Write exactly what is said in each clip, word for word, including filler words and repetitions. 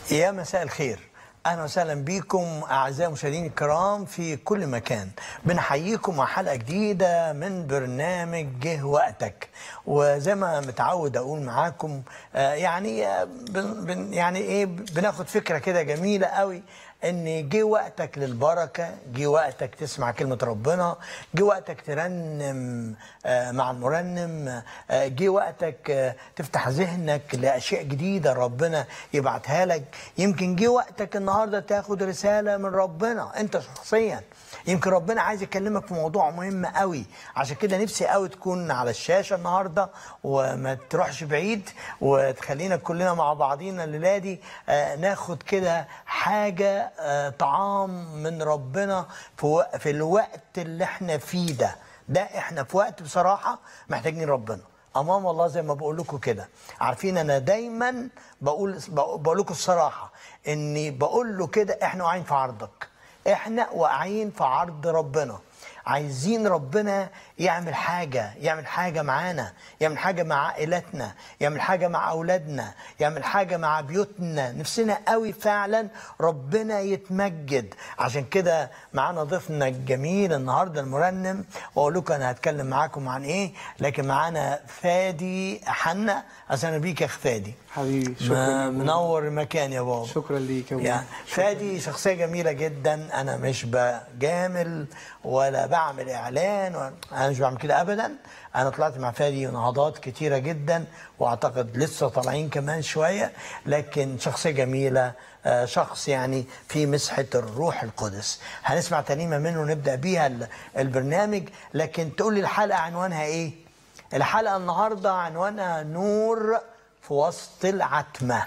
يا مساء الخير، أهلا وسهلا بكم أعزائي المشاهدين الكرام في كل مكان. بنحييكم مع حلقة جديدة من برنامج جه وقتك. وزي ما متعود أقول معاكم آه يعني آه بن بن يعني إيه بناخد فكرة كده جميلة قوي، ان جه وقتك للبركه، جه وقتك تسمع كلمه ربنا، جه وقتك ترنم مع المرنم، جه وقتك تفتح ذهنك لاشياء جديده ربنا يبعتها لك. يمكن جه وقتك النهارده تاخد رساله من ربنا انت شخصيا، يمكن ربنا عايز يكلمك في موضوع مهم قوي. عشان كده نفسي قوي تكون على الشاشه النهارده وما تروحش بعيد، وتخلينا كلنا مع بعضينا الليله دي ناخد كده حاجه طعام من ربنا في في الوقت اللي احنا فيه ده. ده احنا في وقت بصراحه محتاجين ربنا امام الله. زي ما بقول لكم كده، عارفين انا دايما بقول بقول لكم الصراحه، اني بقول له كده احنا واقعين في عرضك، احنا واقعين في عرض ربنا، عايزين ربنا يعمل حاجة، يعمل حاجة معانا، يعمل حاجة مع عائلتنا، يعمل حاجة مع أولادنا، يعمل حاجة مع بيوتنا. نفسنا قوي فعلا ربنا يتمجد. عشان كده معانا ضيفنا الجميل النهاردة المرنم، وأقول لكم أنا هتكلم معاكم عن إيه، لكن معانا فادي حنا. أهلا بيك يا أخ فادي حبيبي. شكرا، منور المكان يا بابا. شكرا ليك يا بابا. فادي شخصية جميلة جدا، أنا مش بجامل ولا بعمل إعلان ولا أنا مش بعمل كده أبدا. أنا طلعت مع فادي نهضات كتيرة جدا، وأعتقد لسه طالعين كمان شوية، لكن شخصية جميلة، شخص يعني في مسحة الروح القدس. هنسمع ترنيمة منه نبدأ بيها البرنامج. لكن تقول لي الحلقة عنوانها إيه؟ الحلقة النهاردة عنوانها نور في وسط العتمة.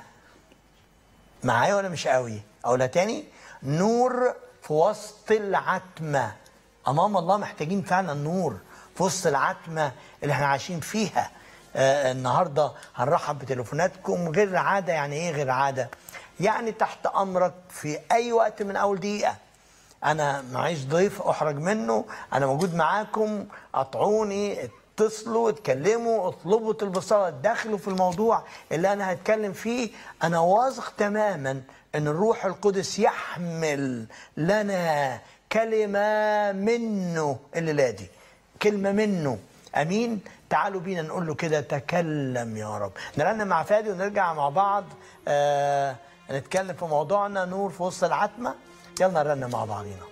معايا ولا مش قوي؟ أقولها تاني، نور في وسط العتمة. أمام الله محتاجين فعلا نور في وسط العتمة اللي احنا عايشين فيها. آه النهاردة هنرحب بتليفوناتكم غير عادة. يعني ايه غير عادة؟ يعني تحت أمرك في أي وقت من أول دقيقة. أنا معيش ضيف أحرج منه، أنا موجود معاكم، قطعوني، اتصلوا، اتكلموا، اطلبوا البصارة، دخلوا في الموضوع اللي أنا هتكلم فيه. أنا واثق تماما أن الروح القدس يحمل لنا كلمة منه الليلة دي، كلمة منه. أمين. تعالوا بينا نقول له كده تكلم يا رب. نرنم مع فادي ونرجع مع بعض آه نتكلم في موضوعنا نور في وسط العتمة. يلا نرنم مع بعضينا.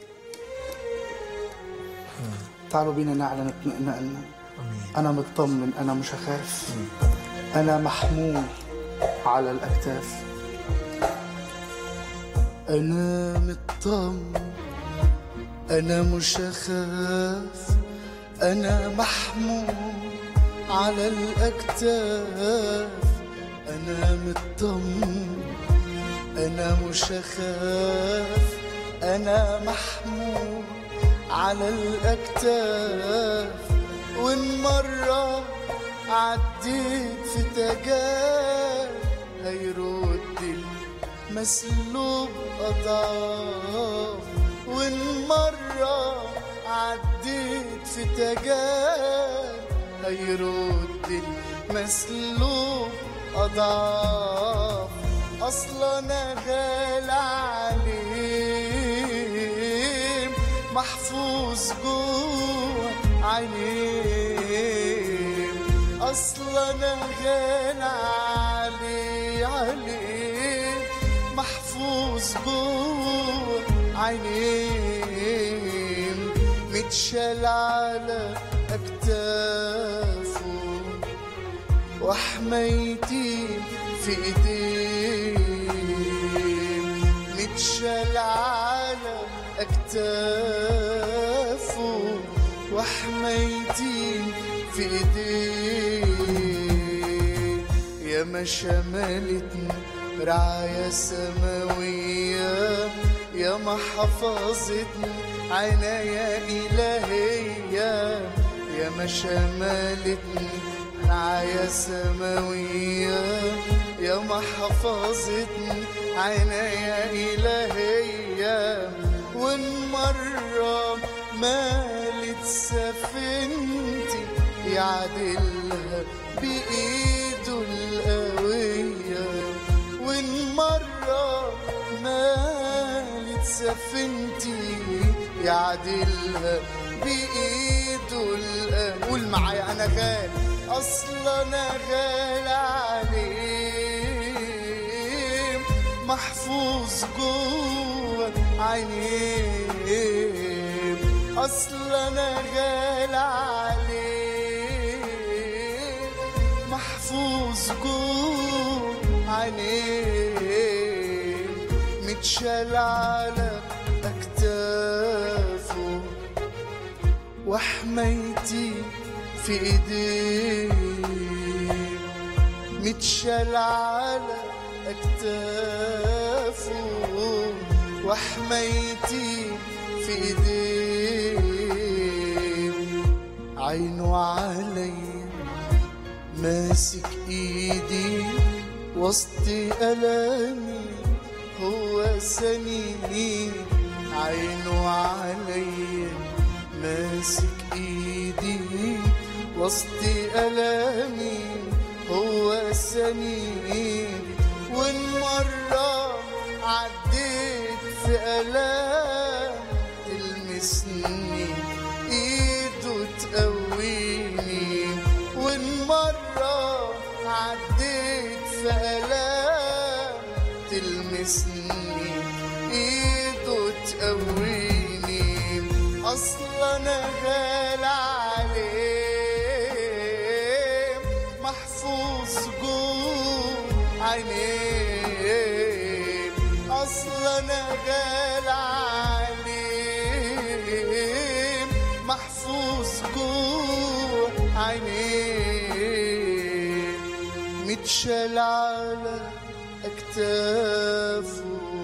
تعالوا بينا نعلن اطمئناننا. أنا مطمن، أنا مش هخاف، أنا محمول على الأكتاف. أنا مطمن، أنا مش هخاف، أنا محمول على الأكتاف. أنا مطمن، أنا مش هخاف، أنا محمول على الأكتاف. وإن مرة عديت في تجارب هيرد المسلوب أضعاف. وإن مرة عديت في تجارب هيرد المسلوب أضعاف. أصلا أنا غالي عليه، محفوظ جوه عينيه. أصلا أنا غالي عليه عليه، محفوظ جوه عينيه. متشال على أكتافه وحمايتي في إيديه. متشال على أكتافه وحمايتي في إيديه. يا ما شملتني رعاية سماوية، يا ما حفظتني عناية إلهية. يا ما شملتني رعاية سماوية، يا ما حفظتني عناية إلهية. وإن مرة مالت سفينتي يعدلها بإيده القوية. وإن مرة سفينتي يعدلها بإيده الآن. قول معايا أنا غالي، أصل أنا غالي عليه، محفوظ جوه عينيه، أصل أنا غالي عليه، محفوظ جوه عينيه، متشال على أكتافه وحمايتي في ايديه، متشال على اكتافه وحمايتي في ايديه، عينه عليا ماسك ايدي وسط الامي هو سنيني، عينه عليا ماسك ايدي وسط ألامي هو سنيدي، وإن مرة عديت في ألام تلمسني إيده تقويني، وإن مرة عديت في ألام تلمسني إيده تقويني، أصل أنا غالي عليه، محفوظ جوه عينيه، أصل أنا غالي عليه، محفوظ جوه عينيه، متشال على أكتافه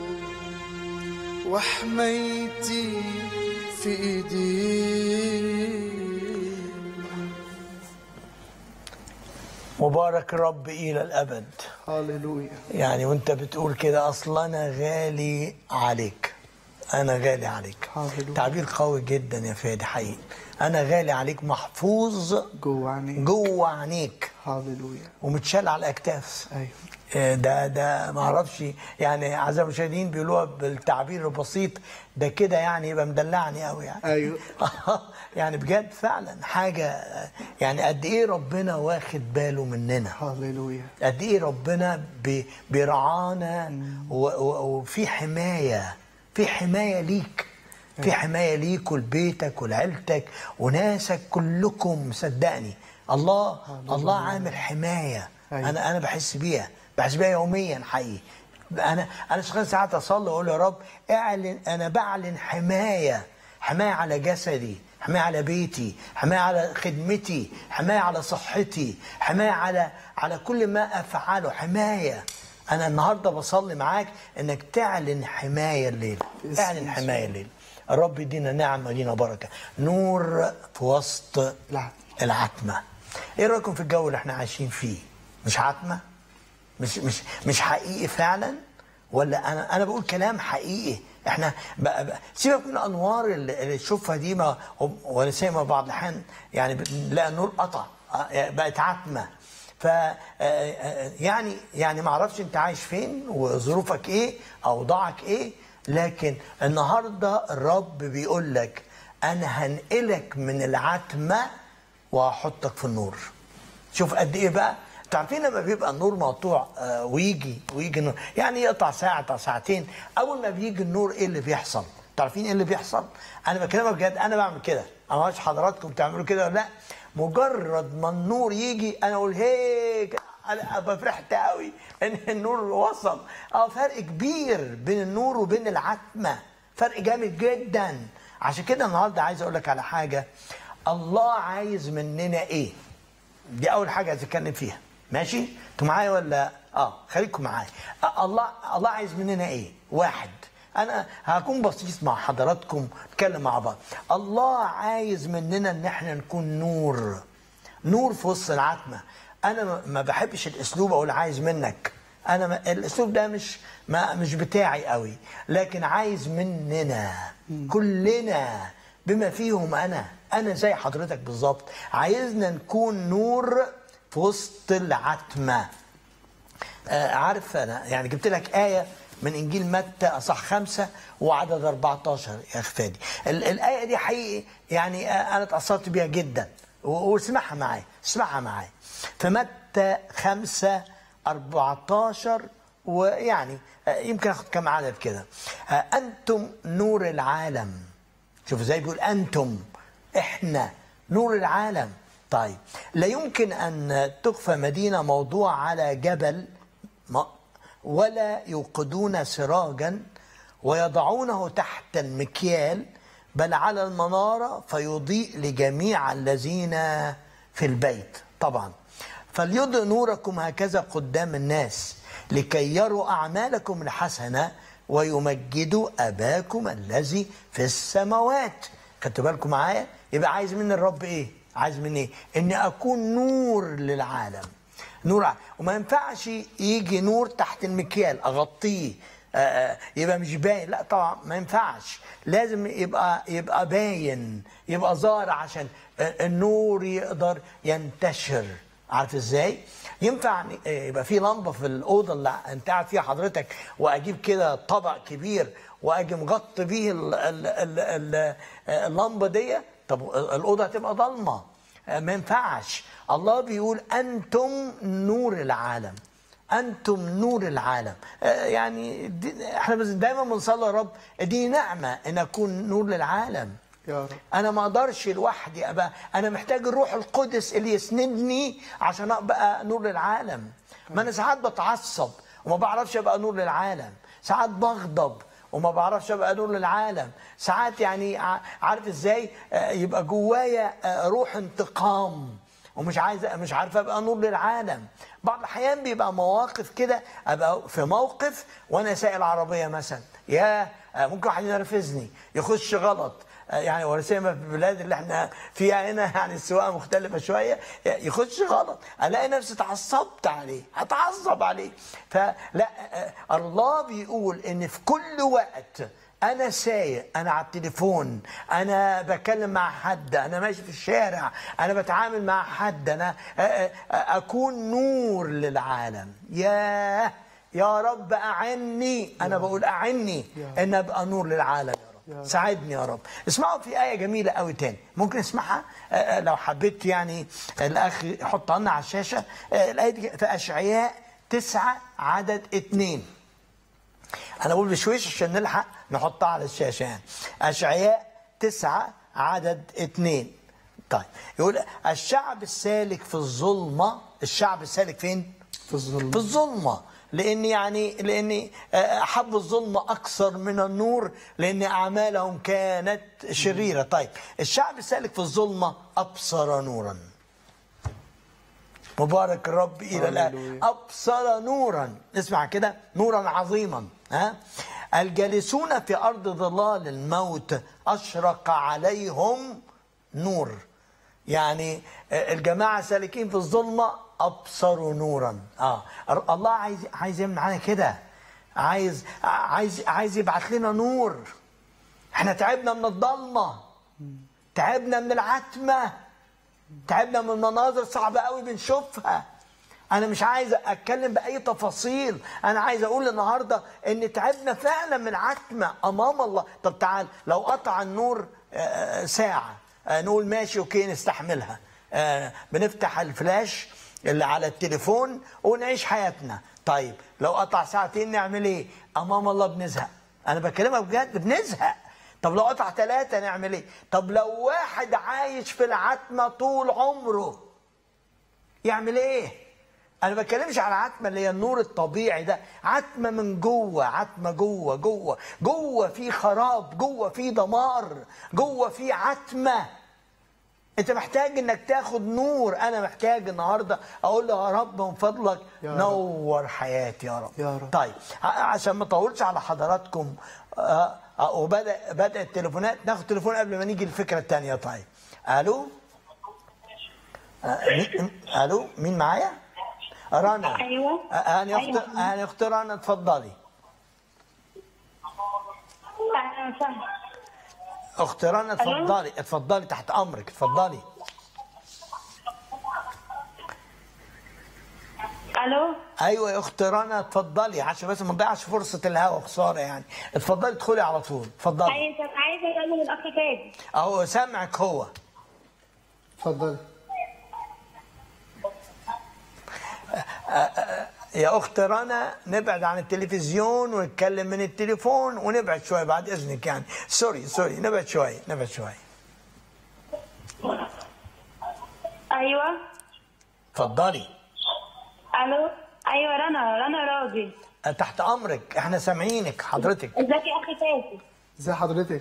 وحمايتي في ايديه. مبارك الرب الى الابد. هاليلويا. يعني وانت بتقول كده، اصل انا غالي عليك، انا غالي عليك. هاليلويا. تعبير قوي جدا يا فادي حقيقي. انا غالي عليك، محفوظ جوه عينيك، جوه عينيك. هاليلويا. ومتشال على الاكتاف. ايوه. ده ده ما اعرفش يعني، اعزائي المشاهدين بيقولوها بالتعبير البسيط ده كده، يعني يبقى مدلعني قوي يعني. ايوه. يعني بجد فعلا حاجه، يعني قد ايه ربنا واخد باله مننا. هاليلويا. قد ايه ربنا بي بيرعانا، وفي حمايه، في حمايه ليك، في حمايه ليك ولبيتك ولعيلتك وناسك كلكم. صدقني الله الله عامل حمايه. أيوة. انا انا بحس بيها، بحس بيها يوميا حقيقي. انا انا شغال ساعات اصلي واقول يا رب اعلن، انا بعلن حمايه، حمايه على جسدي، حمايه على بيتي، حمايه على خدمتي، حمايه على صحتي، حمايه على على كل ما افعله، حمايه. انا النهارده بصلي معاك انك تعلن حمايه الليل، اعلن حمايه الليل. الرب يدينا نعمه ويدينا بركه، نور في وسط العتمه. ايه رايكم في الجو اللي احنا عايشين فيه؟ مش عتمه؟ مش مش مش حقيقي فعلا؟ ولا انا انا بقول كلام حقيقي؟ احنا بقى بقى سيبك من الانوار اللي تشوفها دي، ما وانا سايمه بعض الاحيان يعني بنلاقي النور قطع، بقت عتمه. ف يعني يعني ما اعرفش انت عايش فين وظروفك ايه، اوضاعك ايه، لكن النهارده الرب بيقول لك انا هنقلك من العتمه وهحطك في النور. شوف قد ايه بقى. تعرفين لما بيبقى النور مقطوع آه ويجي ويجي النور، يعني يقطع ساعه يقطع ساعتين، اول ما بيجي النور ايه اللي بيحصل؟ تعرفين ايه اللي بيحصل؟ انا بكلمك بجد، انا بعمل كده، انا ما اعرفش حضراتكم بتعملوا كده ولا لا. مجرد ما النور يجي انا اقول هيك، انا ابقى فرحت قوي ان النور وصل. اه فرق كبير بين النور وبين العتمه، فرق جامد جدا. عشان كده النهارده عايز اقول لك على حاجه. الله عايز مننا ايه؟ دي اول حاجه عايز اتكلم فيها. ماشي؟ انتوا معايا ولا اه؟ خليكم معايا. آه الله الله عايز مننا ايه؟ واحد، انا هكون بسيط مع حضراتكم، نتكلم مع بعض. الله عايز مننا ان احنا نكون نور، نور في وسط العتمه. انا ما بحبش الاسلوب اقول عايز منك، انا ما الاسلوب ده مش ما مش بتاعي قوي، لكن عايز مننا كلنا بما فيهم انا انا زي حضرتك بالظبط. عايزنا نكون نور في وسط العتمه. آه عارف، انا يعني جبت لك ايه من إنجيل متى أصح خمسة وعدد أربعتاشر يا أخي فادي. الآية دي حقيقي يعني أنا اتأثرت بيها جدا، واسمعها معايا، اسمعها معايا. في متى خمسة أربعتاشر، ويعني يمكن أخذ كم عدد كده. أنتم نور العالم. شوف ازاي بيقول أنتم، إحنا نور العالم. طيب، لا يمكن أن تخفى مدينة موضوع على جبل ولا يوقدون سراجا ويضعونه تحت المكيال، بل على المنارة فيضيء لجميع الذين في البيت. طبعا، فليضئ نوركم هكذا قدام الناس لكي يروا أعمالكم الحسنة ويمجدوا أباكم الذي في السماوات. خدتوا بالكم معايا؟ يبقى عايز من الرب إيه؟ عايز من إيه؟ إني أكون نور للعالم. نور، وما ينفعش يجي نور تحت المكيال أغطيه آآ يبقى مش باين. لا طبعا ما ينفعش، لازم يبقى يبقى باين، يبقى ظاهر عشان النور يقدر ينتشر. عارف ازاي؟ ينفع يبقى في لمبه في الاوضه اللي انت قاعد فيها حضرتك، واجيب كده طبق كبير واجي مغطي بيه اللمبه دي؟ طب الاوضه هتبقى ضلمه، ما ينفعش. الله بيقول أنتم نور العالم، أنتم نور العالم. يعني احنا دايما بنصلي يا رب اديني نعمة ان اكون نور للعالم يا رب. انا ما اقدرش لوحدي ابقى، انا محتاج الروح القدس اللي يسندني عشان ابقى نور للعالم. ما انا ساعات بتعصب وما بعرفش ابقى نور للعالم، ساعات بغضب وما بعرفش ابقى نور للعالم، ساعات يعني عارف ازاي يبقى جوايا روح انتقام ومش عايز، مش عارف ابقى نور للعالم. بعض الاحيان بيبقى مواقف كده، ابقى في موقف وانا سايق العربيه مثلا، يا ممكن واحد ينرفزني يخش غلط، يعني ورسيما في البلاد اللي احنا فيها هنا يعني السواقه مختلفه شويه، يخش غلط الاقي نفسي اتعصبت عليه، هتعصب عليه. فلا، الله بيقول ان في كل وقت انا سايق، انا على التليفون، انا بكلم مع حد، انا ماشي في الشارع، انا بتعامل مع حد، انا اكون نور للعالم. يا يا رب اعني، انا بقول اعني ان ابقى نور للعالم. يا رب ساعدني يا رب. اسمعوا في آية جميلة قوي تاني، ممكن اسمعها لو حبيت يعني الأخ يحطها لنا على الشاشة. الآية دي في أشعياء تسعة عدد اتنين. أنا بقول بشويش عشان نلحق نحطها على الشاشة. يعني أشعياء تسعة عدد اتنين. طيب، يقول الشعب السالك في الظلمة. الشعب السالك فين؟ في الظلمة. في الظلمة، لأن يعني لأن أحب الظلمة أكثر من النور، لأن أعمالهم كانت شريرة. طيب، الشعب السالك في الظلمة أبصر نورا. مبارك الرب إلى الآن. أبصر نورا، اسمع كده، نورا عظيما. ها، الجالسون في أرض ظلال الموت أشرق عليهم نور. يعني الجماعة سالكين في الظلمة أبصروا نورا. اه الله عايز عايز يعمل معانا كده، عايز عايز عايز يبعت لنا نور. احنا تعبنا من الضلمة، تعبنا من العتمة، تعبنا من مناظر صعبة قوي بنشوفها. انا مش عايز اتكلم باي تفاصيل، انا عايز اقول النهارده ان تعبنا فعلا من عتمة امام الله. طب تعال، لو قطع النور ساعة نقول ماشي اوكي نستحملها، بنفتح الفلاش اللي على التليفون ونعيش حياتنا. طيب لو قطع ساعتين نعمل ايه؟ امام الله بنزهق. انا بكلمك بجد، بنزهق. طب لو قطع ثلاثة نعمل ايه؟ طب لو واحد عايش في العتمة طول عمره يعمل ايه؟ انا بتكلمش على عتمة اللي هي النور الطبيعي ده، عتمة من جوه، عتمة جوه جوه جوه، في خراب، جوه في دمار، جوه في عتمة. انت محتاج انك تاخد نور. انا محتاج النهارده اقول له يا رب من فضلك نور حياتي يا رب. يا رب. طيب، عشان ما اطولش على حضراتكم، آه آه وبدا بدات التليفونات، ناخد تليفون قبل ما نيجي الفكره الثانيه. طيب، الو آه مين؟ الو مين معايا؟ رنا. ايوه. انا اخت أيوة. انا اخت رنا، اتفضلي. اهلا وسهلا. اخت رنا اتفضلي، اتفضلي تحت امرك، اتفضلي. الو. ايوه يا اخت رنا اتفضلي، عشان بس ما نضيعش فرصه الهوا، خساره يعني. اتفضلي ادخلي على طول، اتفضلي. عايزه عايزه اكلم الاخ فادي. اهو سامعك هو. اتفضلي. يا اخت رنا نبعد عن التلفزيون ونتكلم من التليفون، ونبعد شويه بعد اذنك يعني. سوري سوري، نبعد شويه نبعد شويه. ايوه. اتفضلي. الو. ايوه رنا رنا راضي. تحت امرك، احنا سامعينك حضرتك. ازيك يا اخي فادي؟ ازي حضرتك؟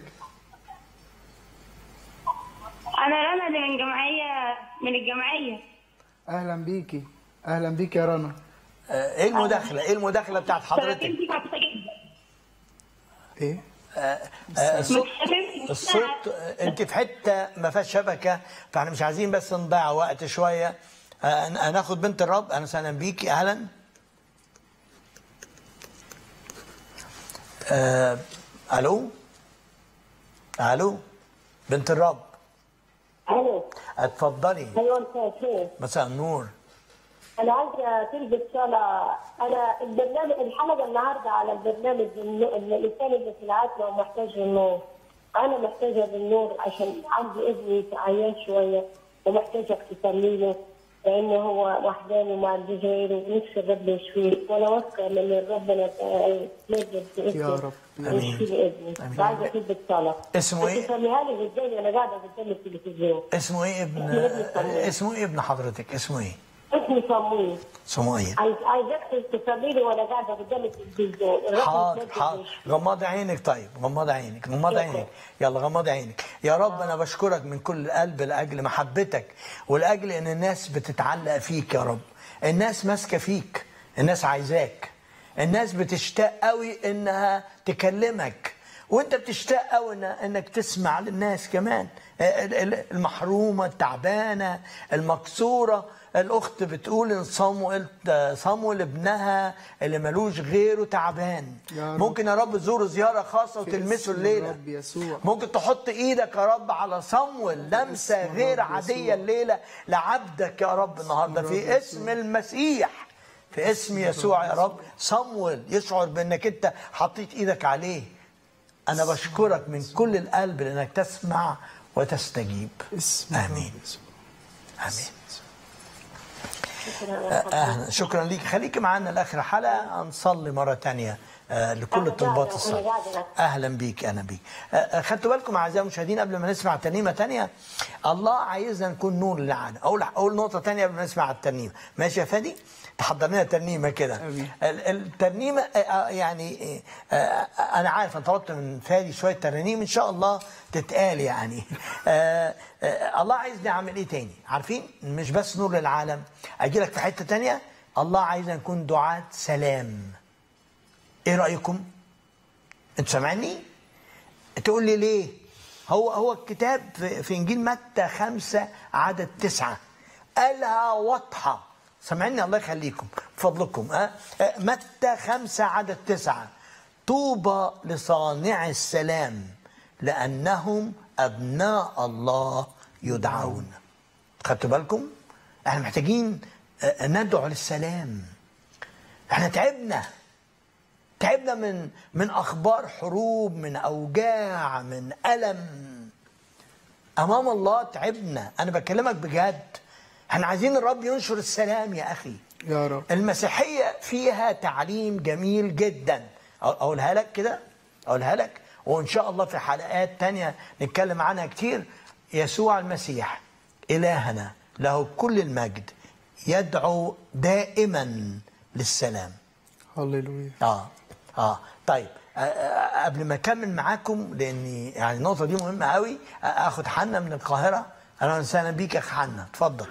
انا رنا اللي من جمعيه من الجمعيه. اهلا بيكي، اهلا بيكي يا رنا. آه، ايه المداخله؟ ايه المداخله بتاعت حضرتك؟ تلاتين تسعة جدا. ايه؟ آه، آه، الصوت الصوت آه، انت في حته ما فيهاش شبكه، فاحنا مش عايزين بس نضيع وقت شويه. آه، هناخد بنت الرب. انا وسهلا بيكي، اهلا. آه، الو الو بنت الرب. الو. اتفضلي. ايوه مساء الخير. مساء النور. انا عايزه تلبس صلاه. انا البرنامج الحلقه النهارده على البرنامج النو- الانسان اللي في العتمه ومحتاج للنور. انا محتاجه للنور عشان عندي ابني عيان شويه ومحتاجك تصلي له، لانه هو وحداني وما عنديش غيره ونفسي الرب يشفيه، وانا واثقه ان ربنا يمجد يا رب. ويشفي لي ابني. وعايزه تلبس صلاه. اسمه ايه؟ تصليها لي ازاي؟ انا قاعده قدام التلفزيون. اسمه ايه ابن اسمه ابن صمويل. اسمه ايه ابن حضرتك؟ اسمه ايه؟ اسمي صمويل. صمويل. عايز عايزك تصلي لي وانا قاعده قدام التلفزيون. حاضر حاضر. غمضي عينك. طيب غمضي عينك، غمضي عينك، يلا غمضي عينك. يا رب انا بشكرك من كل القلب لاجل محبتك ولاجل ان الناس بتتعلق فيك. يا رب الناس ماسكه فيك، الناس عايزاك، الناس بتشتاق قوي انها تكلمك، وانت بتشتاق قوي انك تسمع للناس كمان، المحرومه التعبانه المكسوره. الاخت بتقول ان صموئيل صموئيل ابنها اللي ملوش غيره تعبان. ممكن يا رب تزوره زياره خاصه وتلمسه الليله. ممكن تحط ايدك يا رب على صموئيل لمسه غير عاديه الليله لعبدك يا رب النهارده في اسم المسيح، في اسم يسوع. يا رب صموئيل يشعر بانك انت حطيت ايدك عليه. انا بشكرك من كل القلب لانك تسمع وتستجيب. امين امين. أهلا. شكرا ليك. خليكي معانا لاخر حلقه، هنصلي مره ثانيه لكل الطلبات الصلاه. اهلا بيك. اهلا بيك. خدتوا بالكم اعزائي المشاهدين قبل ما نسمع ترنيمه ثانيه؟ الله عايزنا نكون نور للعالم. اقول اقول نقطه ثانيه قبل ما نسمع الترنيمه. ماشي يا فادي؟ تحضر لنا ترنيمه كده. الترنيمه يعني انا عارف انا طلبت من فادي شويه ترانيم ان شاء الله تتقال يعني. الله عايزني اعمل ايه تاني؟ عارفين؟ مش بس نور للعالم، اجي لك في حته تانيه. الله عايزنا نكون دعاة سلام. ايه رايكم؟ انتوا سامعيني؟ تقول لي ليه؟ هو هو الكتاب في, في انجيل متى خمسة عدد تسعة قالها واضحه. سامعيني؟ الله يخليكم بفضلكم. أه؟ متى خمسة عدد تسعة طوبى لصانع السلام لأنهم أبناء الله يدعون. خدتوا بالكم؟ احنا محتاجين ندعو للسلام. احنا تعبنا تعبنا من من أخبار حروب، من أوجاع، من ألم أمام الله. تعبنا. أنا بكلمك بجد. احنا عايزين الرب ينشر السلام يا أخي يا رب. المسيحية فيها تعليم جميل جدا. أقولها لك كده، أقولها لك، وإن شاء الله في حلقات تانية نتكلم عنها كتير. يسوع المسيح إلهنا له كل المجد يدعو دائما للسلام. هللويا. آه آه طيب. آه قبل ما أكمل معاكم، لأن يعني النقطة دي مهمة قوي، آخد حنا من القاهرة. أهلا وسهلا بيك يا أخ حنا، اتفضل.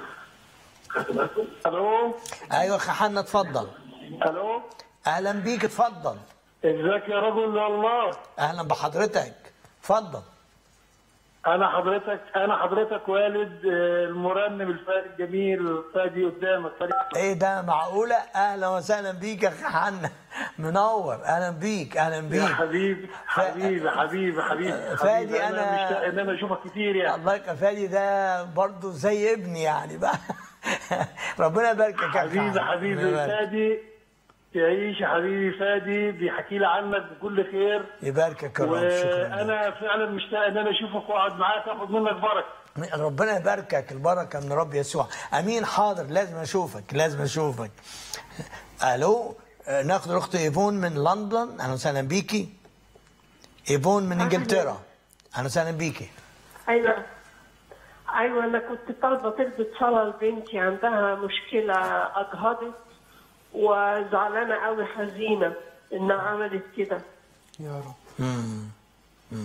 الو. ايوه اخ حنا اتفضل. الو. اهلا بيك اتفضل. ازيك يا رجل الله؟ اهلا بحضرتك اتفضل. انا حضرتك انا حضرتك والد المرنم الفادي الجميل فادي قدامك. ايه ده معقوله؟ اهلا وسهلا بيك يا اخ حنا، منور. اهلا بيك اهلا بيك يا حبيبي حبيبي حبيبي حبيبي فادي. انا مشتاق ان انا اشوفك كتير يعني. الله يبارك. فادي ده برضه زي ابني يعني بقى. ربنا يباركك يا حبيبي حبيبي فادي، تعيش يا حبيبي. فادي بيحكي لي عنك بكل خير. يباركك يا رب. شكرا. وانا فعلا مشتاق ان انا اشوفك واقعد معاك اخد منك بركه. ربنا يباركك، البركه من رب يسوع. امين. حاضر، لازم اشوفك لازم اشوفك. الو، ناخد الاخت ايفون من لندن. اهلا وسهلا بيكي. ايفون من انجلترا. اهلا وسهلا بيكي. ايوه ايوه انا كنت طالبه تلبس صلاه لبنتي، عندها مشكله اجهضت وزعلانه قوي، حزينه انها عملت كده. يا رب. امم امم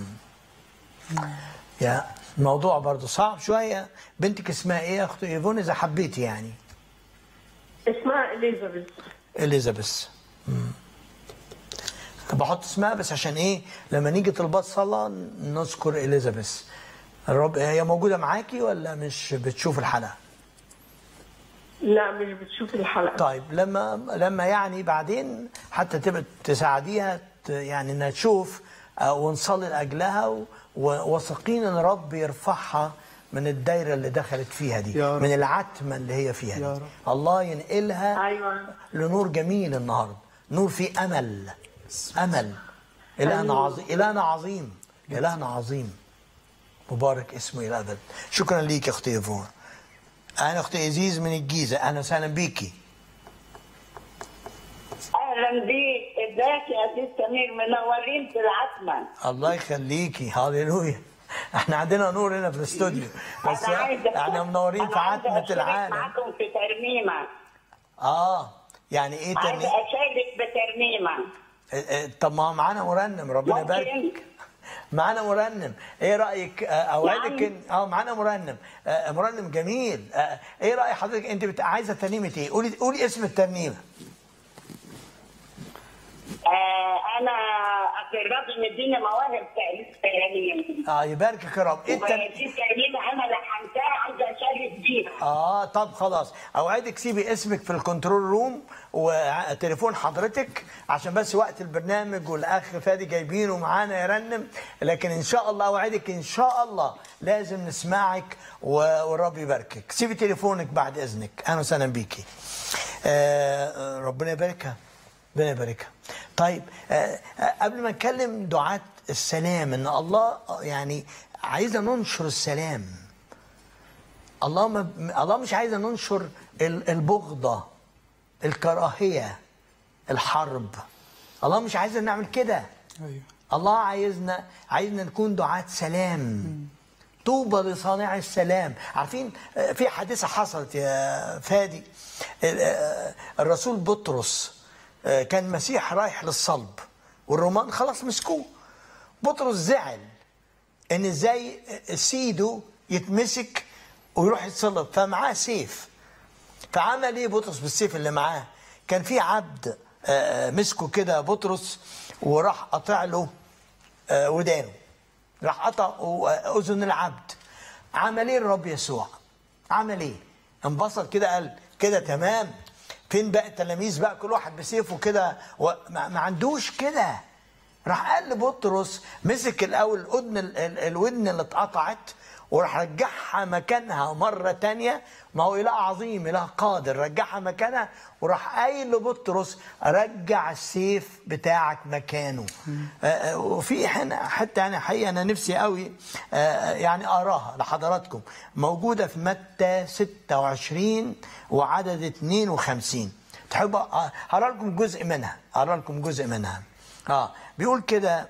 يا الموضوع برضه صعب شويه. بنتك اسمها ايه يا اخت ايفون اذا حبيتي يعني؟ اسمها اليزابيث. اليزابيث. امم بحط اسمها بس عشان ايه لما نيجي طلبات صلاه نذكر اليزابيث. الرب هي موجوده معاكي ولا مش بتشوف الحلقه؟ لا مش بتشوف الحلقه. طيب لما لما يعني بعدين حتى تبقى تساعديها يعني انها تشوف ونصلي لاجلها، وواثقين ان الرب يرفعها من الدايره اللي دخلت فيها دي، من العتمه اللي هي فيها دي. الله ينقلها أيوة. لنور جميل النهارده، نور فيه امل. امل. الهنا عظيم، الهنا عظيم، الهنا عظيم، مبارك اسمه الى الابد. شكرا ليك يا اختي ايفون. انا اختي عزيز من الجيزه. اهلا وسهلا بيكي. اهلا بيك. ازيك يا سيد سمير؟ منورين في العتمه. الله يخليكي. هاليلويا. احنا عندنا نور هنا في الاستوديو بس احنا منورين في عتمه العالم. انا معاكم في ترنيمه. اه يعني ايه ترنيمه؟ عايز اشارك بترنيمه. اه اه طب ما معانا مرنم، ربنا يبارك. معانا مرنم، ايه رايك؟ اوعدك ان اه معانا مرنم، آه مرنم جميل. آه ايه راي حضرتك؟ انت بت... عايزه ترنيمه ايه؟ قولي قولي اسم الترنيمه. آه انا اصل الرب مديني مواهب ترنيم. اه يباركك يا رب. ايه الترنيمه؟ دي ترنيمه انا لحنتها عايزه اشارك بيها. اه طب خلاص، اوعدك سيبي اسمك في الكنترول روم وتليفون حضرتك عشان بس وقت البرنامج والاخ فادي جايبينه معانا يرنم، لكن ان شاء الله اوعدك ان شاء الله لازم نسمعك والرب يباركك. سيبي تليفونك بعد اذنك. اهلا وسهلا بيكي. آه ربنا يباركها، ربنا يباركها. طيب آه قبل ما نتكلم دعاة السلام، ان الله يعني عايزنا ننشر السلام. الله ما الله مش عايزنا ننشر البغضة، الكراهية، الحرب. الله مش عايزنا نعمل كده. أيوة. الله عايزنا عايزنا نكون دعاة سلام. طوبى لصانع السلام. عارفين في حادثة حصلت يا فادي، الرسول بطرس كان المسيح رايح للصلب والرومان خلاص مسكوه. بطرس زعل ان ازاي سيده يتمسك ويروح يتصلب، فمعاه سيف. فعمل ايه بطرس بالسيف اللي معاه؟ كان في عبد مسكه كده بطرس وراح قطع له ودانه، راح قطع اذن العبد. عمل ايه الرب يسوع؟ عمل ايه؟ انبسط كده قال كده تمام. فين بقى التلاميذ بقى كل واحد بسيفه كده؟ ما عندوش كده. راح قال لبطرس، مسك الاول الاذن الودن اللي اتقطعت وراح رجعها مكانها مرة تانية. ما هو إله عظيم، إله قادر، رجعها مكانها. وراح قايل لبطرس رجع السيف بتاعك مكانه. آه وفي هنا حتى يعني حقيقة أنا نفسي قوي آه يعني أراها لحضراتكم، موجودة في متى ستة وعشرين وعدد اثنين وخمسين. تحب هقرا لكم جزء منها، هقرا لكم جزء منها. اه بيقول كده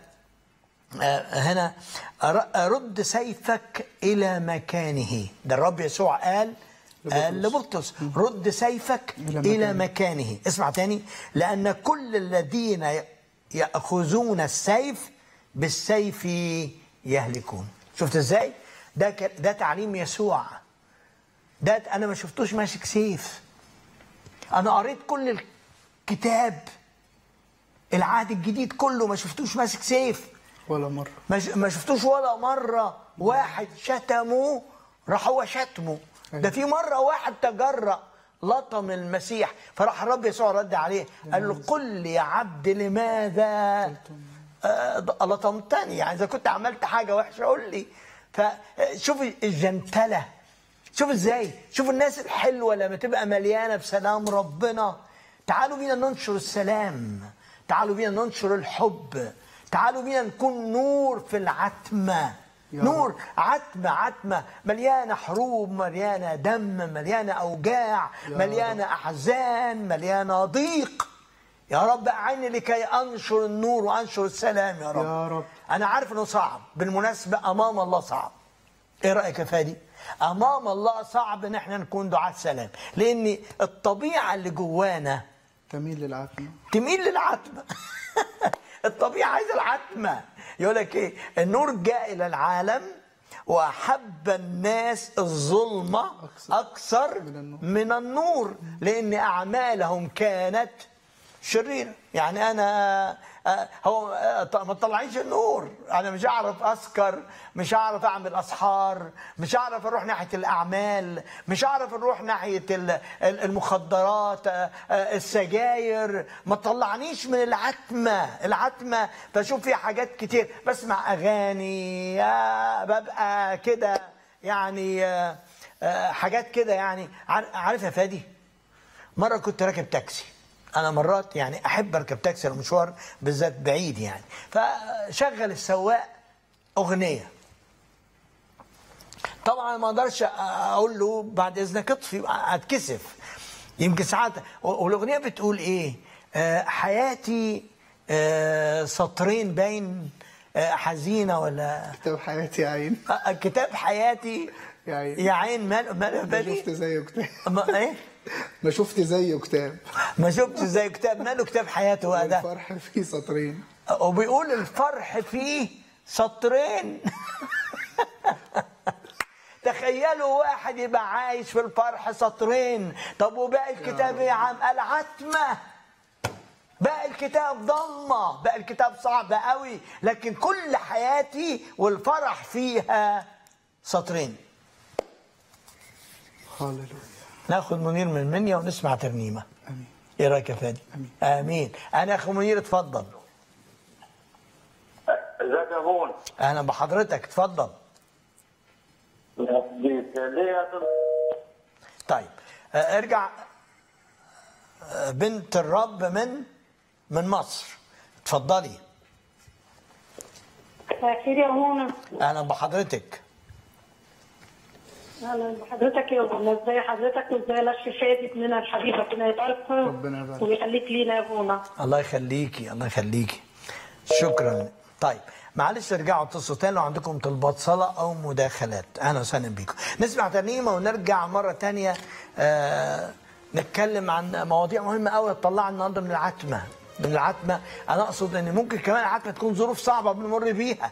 هنا: رد سيفك إلى مكانه. ده الرب يسوع قال قال لبطرس رد سيفك إلى مكانه. اسمع تاني: لأن كل الذين يأخذون السيف بالسيف يهلكون. شفت ازاي؟ ده ده تعليم يسوع. ده انا ما شفتوش ماسك سيف. انا قريت كل الكتاب العهد الجديد كله، ما شفتوش ماسك سيف ولا مرة. ما شفتوش ولا مرة واحد شتمه راح هو شتمه. ده في مرة واحد تجرأ لطم المسيح، فراح الرب يسوع رد عليه قال له: قل يا عبد لماذا لطمتني؟ يعني إذا كنت عملت حاجة وحشة قول لي. فشوف الجنتلة، شوف ازاي، شوف الناس الحلوة لما تبقى مليانة بسلام ربنا. تعالوا بينا ننشر السلام، تعالوا بينا ننشر الحب، تعالوا بينا نكون نور في العتمة. نور عتمة، عتمة مليانة حروب، مليانة دم، مليانة أوجاع، مليانة أحزان، مليانة ضيق. يا رب أعني لكي أنشر النور وأنشر السلام يا رب. يا رب. أنا عارف إنه صعب، بالمناسبة أمام الله صعب. إيه رأيك يا فادي؟ أمام الله صعب إن إحنا نكون دعاة سلام، لأن الطبيعة اللي جوانا تميل للعتمة. تميل للعتمة. الطبيعة عايزة العتمة. يقول لك إيه؟ النور جاء إلى العالم وأحب الناس الظلمة أكثر من النور لأن أعمالهم كانت شريرة. يعني أنا هو ما تطلعيش النور، أنا مش هعرف أسكر، مش هعرف أعمل أسحار، مش هعرف أروح ناحية الأعمال، مش هعرف أروح ناحية المخدرات، السجاير. ما تطلعنيش من العتمة. العتمة بشوف فيها حاجات كتير، بسمع أغاني، ببقى كده يعني حاجات كده. يعني عارف يا فادي، مرة كنت راكب تاكسي. أنا مرات يعني أحب أركب تاكسي المشوار بالذات بعيد يعني، فشغل السواق أغنية. طبعا ما أقدرش أقول له بعد إذنك اطفي، أتكسف يمكن ساعات. والأغنية بتقول إيه؟ آه حياتي آه سطرين باين آه حزينة ولا كتاب حياتي يا عين. آه كتاب حياتي يا عين. يا عين. مال مال ما شفت زيه كتاب. ما إيه؟ ما شفت زيه كتاب. ما شفت زي كتاب. ماله كتاب حياته بقى ده؟ الفرح فيه سطرين. وبيقول الفرح فيه سطرين. تخيلوا واحد يبقى عايش في الفرح سطرين. طب وباقي الكتاب ايه يا عم؟ العتمة. باقي الكتاب ضلمة، باقي الكتاب صعب قوي، لكن كل حياتي والفرح فيها سطرين. هاللويا. ناخد منير من منيا ونسمع ترنيمة. امين. ايه رايك يا فادي؟ امين. امين. انا اخو منير اتفضل. ازيك يا بون؟ اهلا بحضرتك، اتفضل. طيب ارجع. بنت الرب من من مصر، اتفضلي. خير يا منى. اهلا بحضرتك. اهلا بحضرتك يا منى. ازي حضرتك وازاي الاخ فادي ابننا الحبيب، ربنا يبارك ربنا يبارك ويخليك لينا يا منى. الله يخليكي، الله يخليكي، شكرا. طيب معلش ارجعوا اتصلوا تاني لو عندكم طلبات صلاة أو مداخلات. أهلا وسهلا بيكم. نسمع ترنيمة ونرجع مرة تانية آه نتكلم عن مواضيع مهمة قوي تطلعنا النهارده من العتمة. من العتمة أنا أقصد إن ممكن كمان العتمة تكون ظروف صعبة بنمر بيها.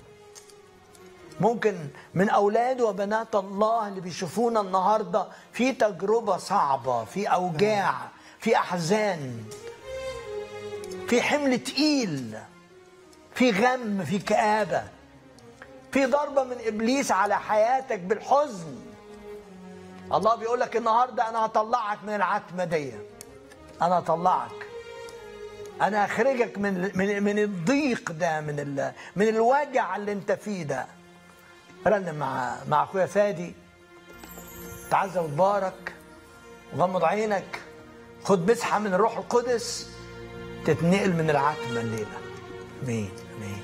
ممكن من أولاد وبنات الله اللي بيشوفونا النهارده في تجربة صعبة، في أوجاع، في أحزان، في حمل تقيل، في غم، في كآبة، في ضربة من إبليس على حياتك بالحزن. الله بيقول لك النهاردة أنا هطلعك من العتمة دي، أنا هطلعك، أنا هخرجك من من من الضيق ده، من ال من الوجع اللي أنت فيه ده. رنم مع مع أخويا فادي. تعزى وتبارك وغمض عينك، خد مسحة من الروح القدس تتنقل من العتمة الليلة. مين مين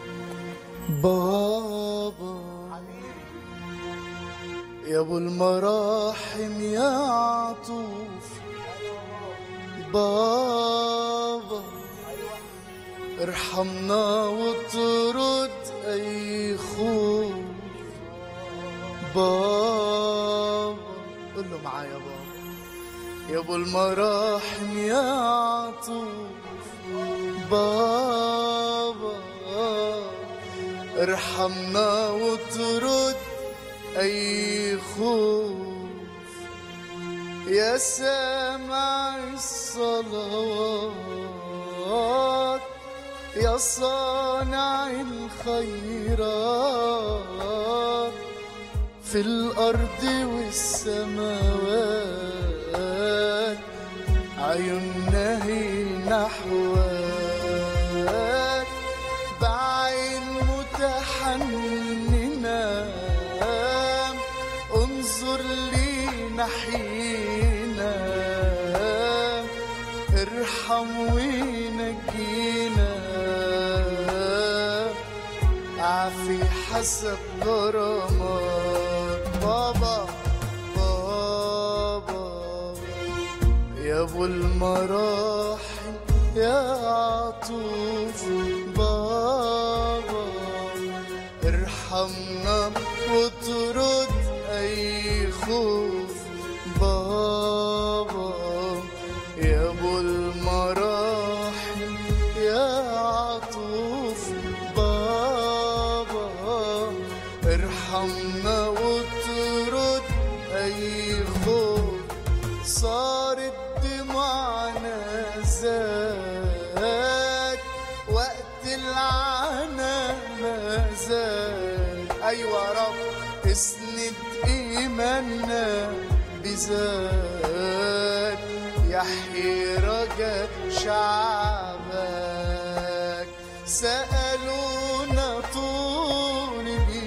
بابا يا ابو المراحم يا عطوف، بابا ارحمنا وطرد اي خوف. بابا قول له معايا بابا يا ابو المراحم يا عطوف، بابا ارحمنا وطرد اي خوف. يا سامع الصلوات يا صانع الخيرات في الارض والسماوات، عيوننا هي نحوك بعين متحننة، انظر نحينا، ارحم ونجينا، اعفي حسب غرامات. بابا بابا يا ابو المراحم يا عطوف، بابا ارحمنا وترد اي خوف. بابا يا ابو المراحم يا عطوف، بابا ارحمنا وترد اي خوف. صارت دموعنا زاد وقت العنا ما زاد. ايوه يا رب اسند ايماننا بذات، يحيي رجا شعبك. سألونا طول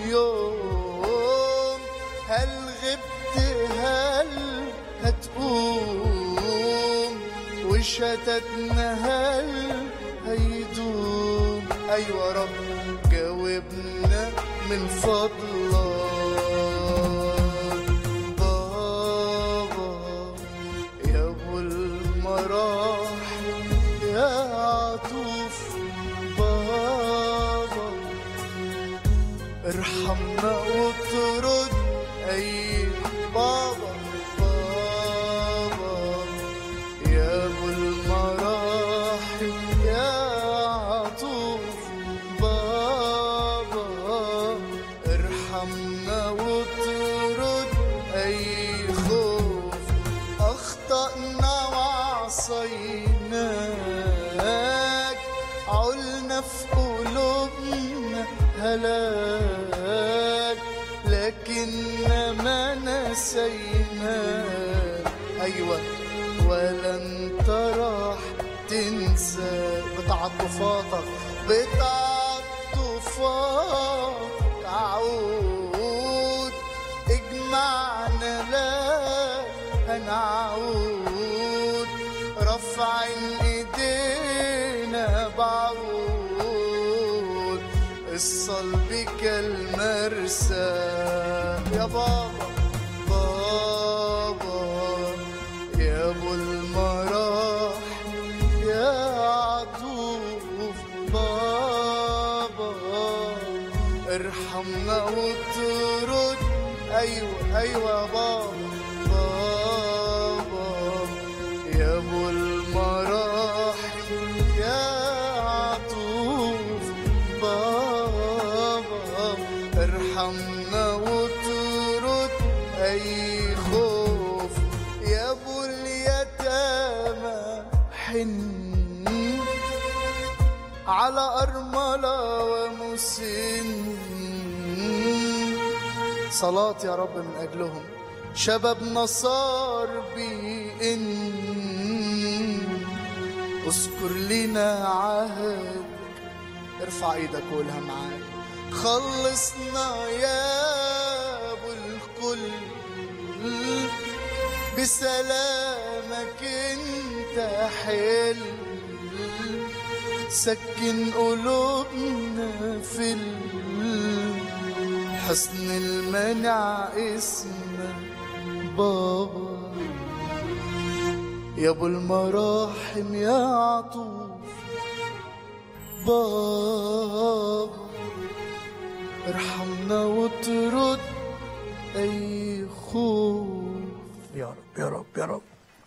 اليوم هل غبت هل هتقوم، وشتتنا هل هيدوم. ايوه يا رب جاوبنا من فضلك. بابا يا ابو المراحم يا عطوف، بابا ارحمنا وترد اي. بابا بابا يا ابو المراحم يا عطوف، بابا ارحمنا وترد اي خوف. اخطأنا وعصيناك، علنا في قلوبنا هلاك، لكننا ما نسيناك. ايوه ولا انت راح تنسى بتعاطفاتك، بتعاطفاتك تعود. اجمعنا لا هنعود، رفعين ايدينا بعود. الصلب كالمرسى يا بابا بابا يا ابو المراحم يا عطوف، بابا ارحمنا وترد. ايوه ايوه يا بابا بابا يا ابو المراحم يا عطوف، بابا ارحمنا وترد اي خوف. يا ابو اليتامى حن على ارمله ومسن. صلاة يا رب من اجلهم. شبابنا صار بإن اذكر لنا عهد. ارفع ايدك وقولها معايا. خلصنا يا ابو الكل، بسلامك انت حل. سكن قلوبنا في حسن المنع اسمك بابا. يا ابو المراحم يا عطوف، بابا ارحمنا وترد اي خوف. يا رب يا رب يا رب.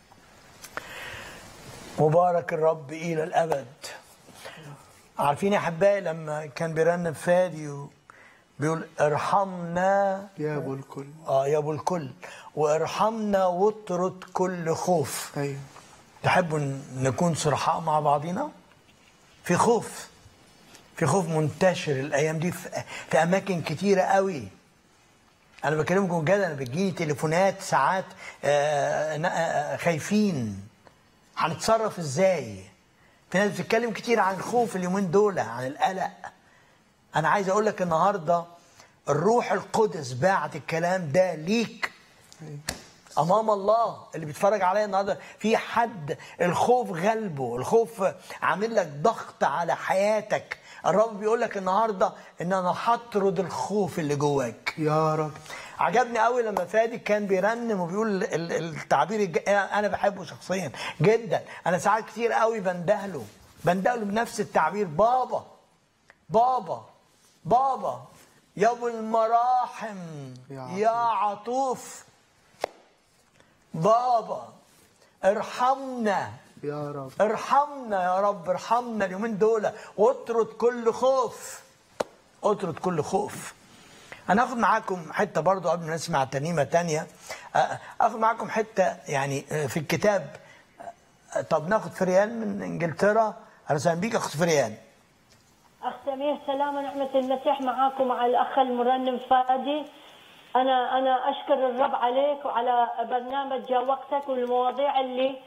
مبارك الرب الى الابد. عارفين يا احبائي لما كان بيرنم فادي بيقول ارحمنا يا ابو الكل. اه يا ابو الكل، وارحمنا واطرد كل خوف. ايوه. تحبوا نكون صرحاء مع بعضنا؟ في خوف، في خوف منتشر الايام دي في, في اماكن كتيره قوي. انا بكلمكم جد، انا بتجيني تليفونات ساعات آه خايفين هنتصرف ازاي. في ناس بتتكلم كتير عن خوف اليومين دول، عن القلق. انا عايز اقول لك النهارده الروح القدس باعت الكلام ده ليك امام الله اللي بيتفرج عليا النهارده، في حد الخوف غلبه، الخوف عامل لك ضغط على حياتك. الرب بيقول لك النهارده ان انا هطرد الخوف اللي جواك يا رب. عجبني قوي لما فادي كان بيرنم وبيقول التعبير الج... انا بحبه شخصيا جدا. انا ساعات كتير قوي بندهله بندهله بنفس التعبير، بابا بابا بابا يا ابو المراحم يا عطوف، بابا ارحمنا يا رب، ارحمنا يا رب، ارحمنا اليومين دول، واطرد كل خوف، اطرد كل خوف. انا هاخد معاكم حته برضو قبل ما نسمع ترنيمه تانية، اخد معاكم حته يعني في الكتاب. طب ناخد فريان من انجلترا. اهلا وسهلا بيك اخت فريان. اخ سمير، سلام ونعمه المسيح معاكم وعلى الاخ المرنم فادي. انا انا اشكر الرب عليك وعلى برنامج جا وقتك والمواضيع اللي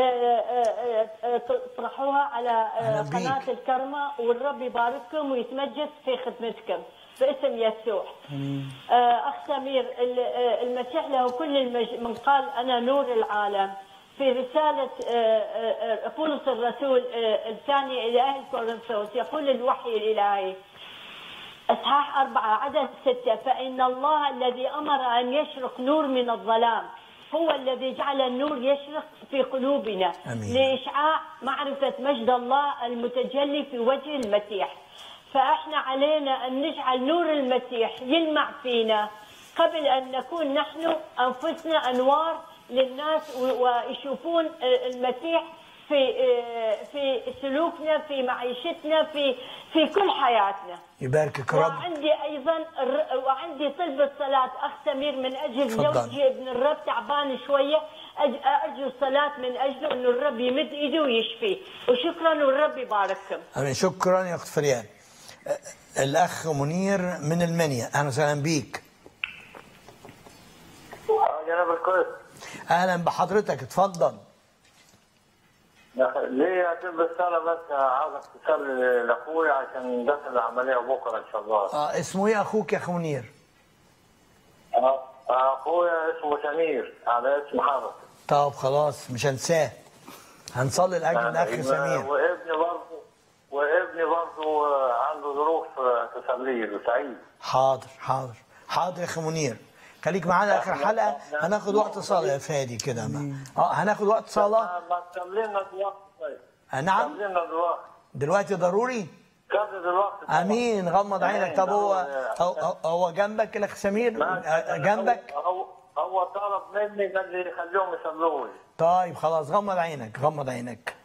تطرحوها على قناه الكرمه، والرب يبارككم ويتمجد في خدمتكم باسم يسوع. اخ سمير، المسيح له كل المج... من قال انا نور العالم. في رساله بولس الرسول الثاني الى اهل كورنثوس يقول الوحي الالهي اصحاح أربعة عدد ستة: فإن الله الذي أمر أن يشرق نور من الظلام هو الذي جعل النور يشرق في قلوبنا أمين. لإشعاع معرفة مجد الله المتجلي في وجه المسيح. فإحنا علينا أن نجعل نور المسيح يلمع فينا قبل أن نكون نحن أنفسنا أنوار للناس ويشوفون المسيح في في سلوكنا، في معيشتنا، في في كل حياتنا. يباركك رب. وعندي ايضا وعندي طلبة صلاة اخ سمير من اجل زوجي ابن الرب تعبان شويه، ارجو الصلاة من اجله انه الرب يمد ايده ويشفيه، وشكرا والرب يبارككم. امين. شكرا يا اخت فريان. الاخ منير من المنيا، اهلا وسهلا بيك. جناب القدس. اهلا بحضرتك، اتفضل. ليه هتبقى الصلاة بس عاوزك تصلي لاخويا عشان دخل العملية بكره ان شاء الله. اه اسمه ايه اخوك يا اخو منير؟ اه اخويا اسمه سمير على اسم حضرتك. طب خلاص مش هنساه، هنصلي لاجل الاخ سمير. وابني برضه وابني برضه عنده ظروف تصلي له سعيد. حاضر حاضر حاضر يا اخي منير، خليك معانا اخر حلقه، هناخد وقت صلاه يا فادي كده. اه هناخد وقت صلاه. ما تصلي لنا دلوقتي طيب. نعم تصلي لنا دلوقتي. دلوقتي ضروري؟ صلي دلوقتي. امين. غمض عينك. طب هو هو, هو جنبك الاخ سمير؟ جنبك؟ هو هو طلب مني قال لي خليهم يصلوا لي. طيب خلاص غمض عينك، غمض عينك.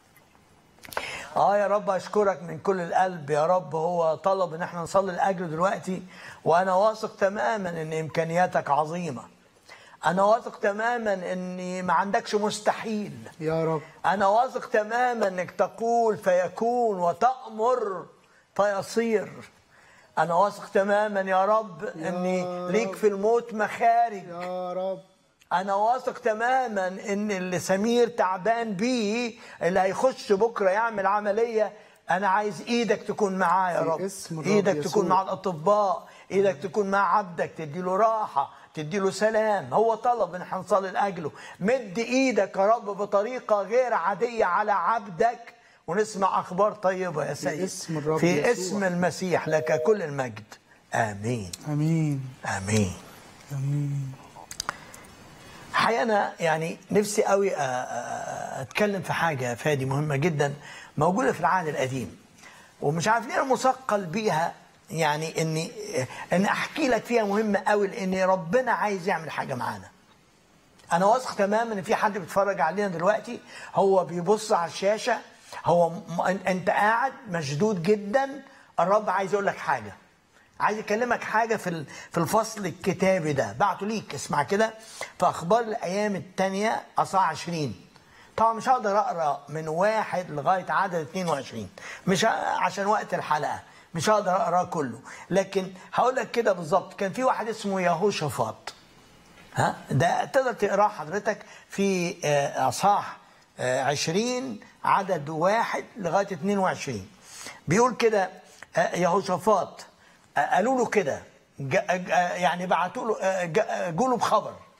اه يا رب اشكرك من كل القلب يا رب. هو طلب ان احنا نصلي لاجله دلوقتي، وانا واثق تماما ان امكانياتك عظيمه. انا واثق تماما ان ما عندكش مستحيل يا رب. انا واثق تماما انك تقول فيكون وتأمر فيصير. انا واثق تماما يا رب ان ليك في الموت مخارج يا رب. انا واثق تماما ان اللي سمير تعبان بيه اللي هيخش بكره يعمل عمليه، انا عايز ايدك تكون معاه يا رب. ايدك تكون مع الاطباء، ايدك تكون مع عبدك، تديله راحه، تديله سلام. هو طلب ان احنا نصلي لاجله. مد ايدك يا رب بطريقه غير عاديه على عبدك ونسمع اخبار طيبه يا سيد. في اسم الرب في يسوع. اسم المسيح لك كل المجد. امين امين امين امين. حقيقة أنا يعني نفسي قوي أتكلم في حاجة فادي مهمة جدا موجودة في العهد القديم، ومش عارف ليه أنا مثقل بيها، يعني إني إن أحكي لك فيها مهمة قوي، لأن ربنا عايز يعمل حاجة معانا. أنا واثق تماما إن في حد بيتفرج علينا دلوقتي، هو بيبص على الشاشة، هو أنت قاعد مشدود جدا. الرب عايز يقول لك حاجة، عايز يكلمك حاجة في في الفصل الكتابي ده، بعته ليك. اسمع كده في أخبار الأيام الثانية أصحاح عشرين. طبعا مش هقدر أقرأ من واحد لغاية عدد اثنين وعشرين، مش عشان وقت الحلقة مش هقدر أقرأ كله، لكن هقول لك كده بالظبط. كان في واحد اسمه يهوشافاط، ها ده تقدر تقرأ حضرتك في أصحاح عشرين عدد واحد لغاية اثنين وعشرين. بيقول كده يهوشافاط قالوا له كده، يعني بعتوا له جولوا بخبر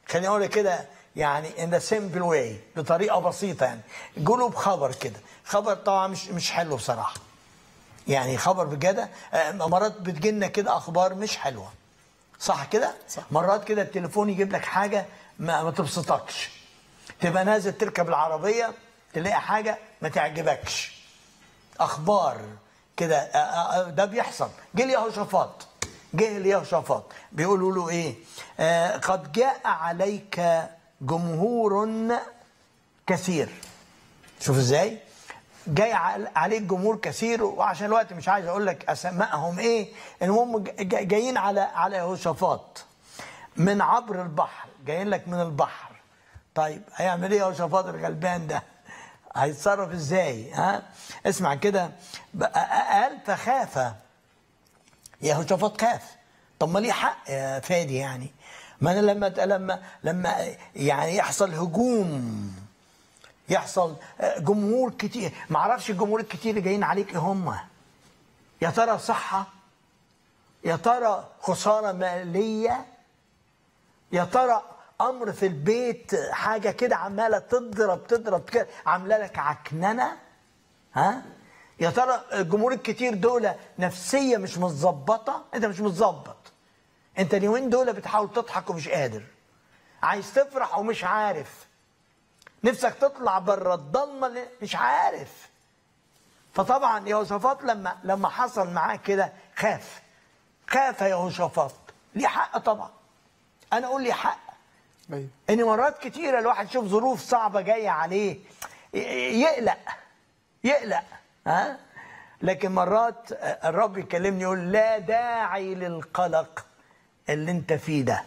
خليني اقول كده يعني in the simple way، بطريقه بسيطه يعني. قولوا بخبر كده، خبر طبعا مش مش حلو بصراحه. يعني خبر بجد، مرات بتجيلنا كده اخبار مش حلوه. صح كده؟ صح. مرات كده التليفون يجيب لك حاجه ما, ما تبسطكش. تبقى نازل تركب العربيه تلاقي حاجه ما تعجبكش. اخبار كده ده بيحصل. جه ليهوشافاط، جه ليهوشافاط بيقولوا له ايه؟ آه قد جاء عليك جمهور كثير. شوف ازاي؟ جاي عليك جمهور كثير، وعشان الوقت مش عايز اقول لك اسمائهم ايه. المهم جايين على على يهوشافاط من عبر البحر، جايين لك من البحر. طيب هيعمل ايه يهوشافاط الغلبان ده؟ هيتصرف ازاي؟ ها اسمع كده، قال فخاف يهوشافاط. خاف. طب ما ليه حق يا فادي يعني؟ ما انا لما لما لما يعني يحصل هجوم، يحصل جمهور كتير، ما اعرفش الجمهور الكتير اللي جايين عليك ايه هم؟ يا ترى صحه؟ يا ترى خساره ماليه؟ يا ترى امر في البيت حاجه كده عماله تضرب تضرب كده عامله لك عكننه؟ ها؟ يا ترى الجمهور الكتير دول نفسيه مش متظبطه؟ انت مش متظبط. انت اليومين دول بتحاول تضحك ومش قادر، عايز تفرح ومش عارف، نفسك تطلع بره الضلمه مش عارف. فطبعا يهوشافاط لما لما حصل معاه كده خاف. خاف يهوشافاط. ليه حق طبعا. انا اقول لي حق. أيوة. ان مرات كتيره الواحد يشوف ظروف صعبه جايه عليه يقلق يقلق ها. لكن مرات الرب يكلمني يقول لا داعي للقلق اللي انت فيه ده.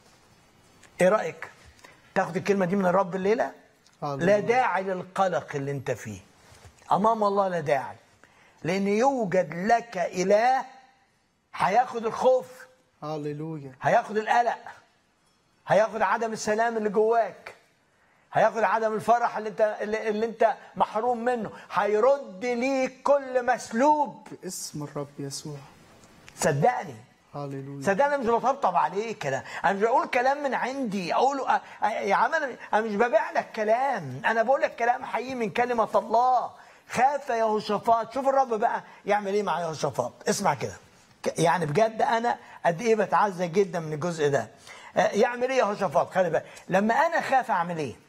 ايه رايك تاخد الكلمه دي من الرب الليله؟ لا داعي للقلق اللي انت فيه امام الله، لا داعي. لان يوجد لك اله هياخد الخوف، هاليلويا، هياخد القلق، هياخد عدم السلام اللي جواك، هياخد عدم الفرح اللي انت اللي, اللي انت محروم منه، هيرد ليك كل مسلوب باسم الرب يسوع. صدقني، هاليلويا، صدقني انا مش بطبطب عليك كده، انا مش بقول كلام من عندي اقوله يا عم، انا مش ببيع لك كلام، انا بقول لك كلام حقيقي من كلمه الله. خاف يهوشافاط. شوف الرب بقى يعمل ايه مع يهوشافاط. اسمع كده، يعني بجد انا قد ايه بتعزى جدا من الجزء ده. يعمل ايه يهوشافاط؟ خلي بالك، لما انا خاف اعمل ايه؟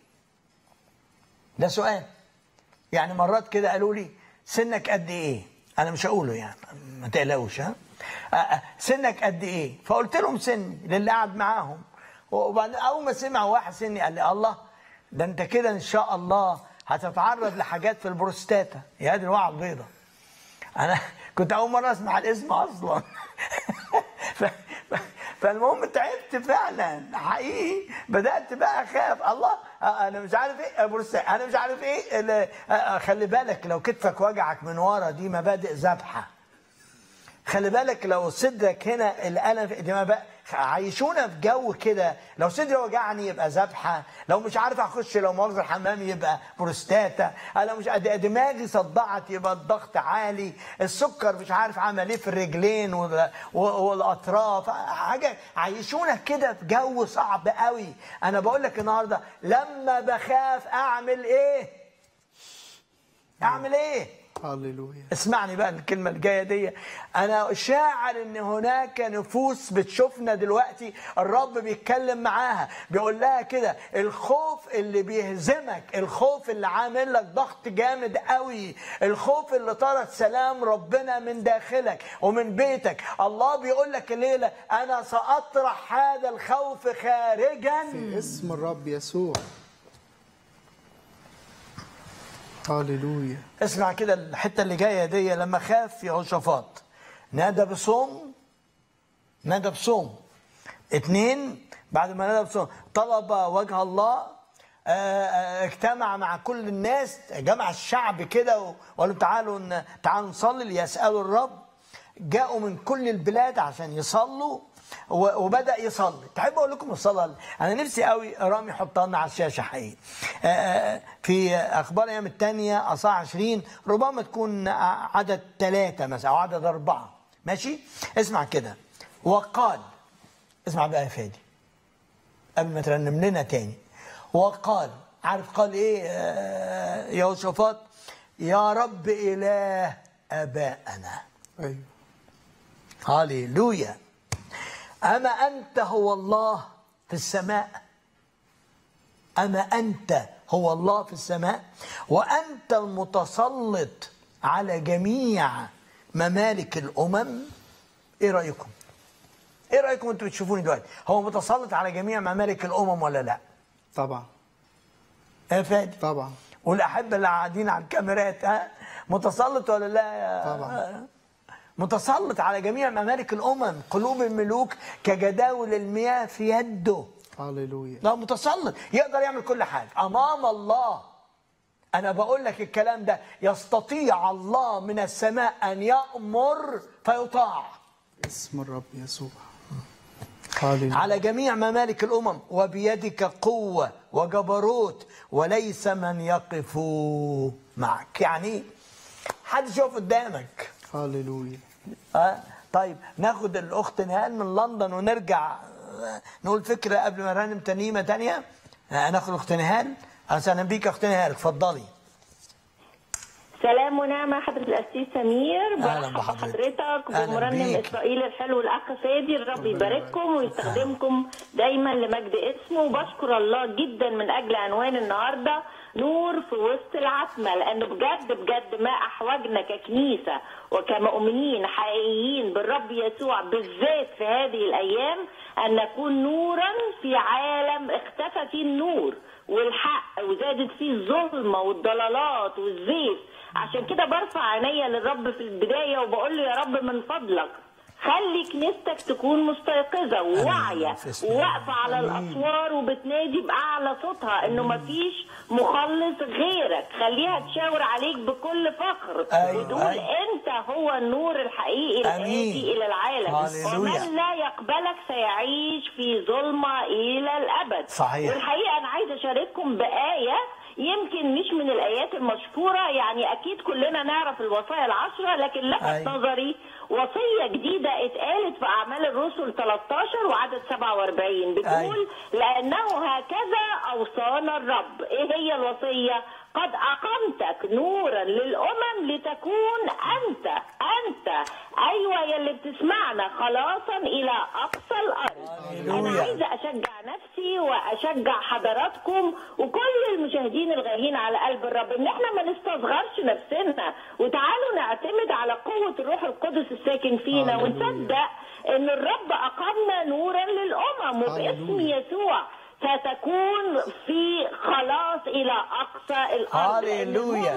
ده سؤال. يعني مرات كده قالوا لي سنك قد ايه؟ انا مش هقوله يعني، ما تقلقوش. ها سنك قد ايه؟ فقلت لهم سني للي قاعد معاهم. وبعدين اول ما سمع واحد سني قال لي الله، ده انت كده ان شاء الله هتتعرض لحاجات في البروستاتا. يا دي الوعي البيضه. انا كنت اول مره اسمع الاسم اصلا. فالمهم تعبت فعلا حقيقي، بدات بقى اخاف. الله انا مش عارف ايه بروستاتا، انا مش عارف ايه. خلي بالك لو كتفك وجعك من ورا دي مبادئ ذبحه. خلي بالك لو صدرك هنا الالم دي مبادئ. عايشونا في جو كده، لو صدري وجعني يبقى ذبحه، لو مش عارف اخش لو مؤاخذه الحمام يبقى بروستاتا، لو مش دماغي صدعت يبقى الضغط عالي، السكر مش عارف عمل ايه في الرجلين والاطراف، حاجه. عايشونا كده في جو صعب قوي. انا بقول لك النهارده لما بخاف اعمل ايه؟ اعمل ايه؟ هاليلويا. اسمعني بقى الكلمة الجاية دي. أنا شاعر إن هناك نفوس بتشوفنا دلوقتي الرب بيتكلم معاها، بيقول لها كده الخوف اللي بيهزمك، الخوف اللي عامل لك ضغط جامد قوي، الخوف اللي طرد سلام ربنا من داخلك ومن بيتك. الله بيقول لك الليلة أنا سأطرح هذا الخوف خارجا في اسم الرب يسوع. هاليلويا. اسمع كده الحته اللي جايه دي. لما خاف يهوشافاط نادى بصوم، نادى بصوم. اتنين، بعد ما نادى بصوم طلب وجه الله، اجتمع مع كل الناس، جمع الشعب كده وقالوا تعالوا تعالوا نصلي ليسألوا الرب. جاءوا من كل البلاد عشان يصلوا وبدأ يصلي. تحب اقول لكم الصلاه؟ انا نفسي قوي رامي يحطها لنا على الشاشه حقيقي. في اخبار الايام الثانيه اصحاح عشرين، ربما تكون عدد ثلاثه مثلا او عدد اربعه. ماشي؟ اسمع كده. وقال، اسمع بقى يا فادي، قبل ما ترنم لنا تاني. وقال، عارف قال ايه يا يهوشافاط؟ يا رب اله ابائنا. ايوه. هاليلويا. اما انت هو الله في السماء، اما انت هو الله في السماء، وانت المتسلط على جميع ممالك الامم. ايه رايكم؟ ايه رايكم انتوا بتشوفوني دلوقتي؟ هو متسلط على جميع ممالك الامم ولا لا؟ طبعا. يا فادي طبعا. والاحبه اللي قاعدين على الكاميرات، ها، متسلط ولا لا يا طبعا. متسلط على جميع ممالك الامم، قلوب الملوك كجداول المياه في يده. هللويا. لا، متسلط، يقدر يعمل كل حاجه امام الله. انا بقول لك الكلام ده، يستطيع الله من السماء ان يأمر فيطاع. اسم الرب يسوع. هللويا. على جميع ممالك الامم، وبيدك قوه وجبروت وليس من يقف معك. يعني حد يقف قدامك. هللويا. اه طيب، ناخد الاخت نهال من لندن ونرجع نقول فكره قبل ما نرنم ترنيمه ثانيه. آه ناخد الاخت نهال. اهلا بيك يا اخت نهال، اتفضلي. سلام ونعمة حضرة القسيس سمير. أهلا برحب بحضرتك. بحضرتك ومرنم إسرائيل الحلو الأخ فادي. الرب يبارككم ويستخدمكم دايما لمجد اسمه. وبشكر الله جدا من أجل عنوان النهاردة، نور في وسط العتمة، لأنه بجد بجد ما أحوجنا ككنيسة وكمؤمنين حقيقيين بالرب يسوع بالذات في هذه الأيام أن نكون نورا في عالم اختفى فيه النور والحق وزادت فيه الظلمة والضلالات والزيف. عشان كده برفع عينيا للرب في البداية وبقول له يا رب من فضلك خلي كنيستك تكون مستيقظة وواعية وواقفة على الأسوار وبتنادي بأعلى صوتها إنه مفيش مخلص غيرك. خليها تشاور عليك بكل فخر. أيوة وتقول أيوة. أنت هو النور الحقيقي الآتي إلى العالم. هاليلويا. ومن لا يقبلك سيعيش في ظلمة إلى الأبد. صحيح. والحقيقة أنا عايزة أشارككم بآية يمكن مش من الآيات المشهورة، يعني أكيد كلنا نعرف الوصايا العشرة، لكن لفت أيوة. نظري وصية جديدة اتقالت في أعمال الرسل ثلاثة عشر وعدد سبعة وأربعين بتقول أيوة. لأنه هكذا أوصانا الرب. إيه هي الوصية؟ قد أقمتك نورا للأمم لتكون أنت أنت أيوة يلي بتسمعنا خلاصا إلى أقصى الأرض. أنا عايزة أشجع نفسي وأشجع حضراتكم وكل المشاهدين الغاليين على قلب الرب إن إحنا ما نستصغرش نفسنا، وتعالوا نعتمد على قوة الروح القدس الساكن فينا ونصدق إن الرب أقمنا نورا للأمم وباسم يسوع ستكون في خلاص إلى أقصى الأرض. هاليلويا.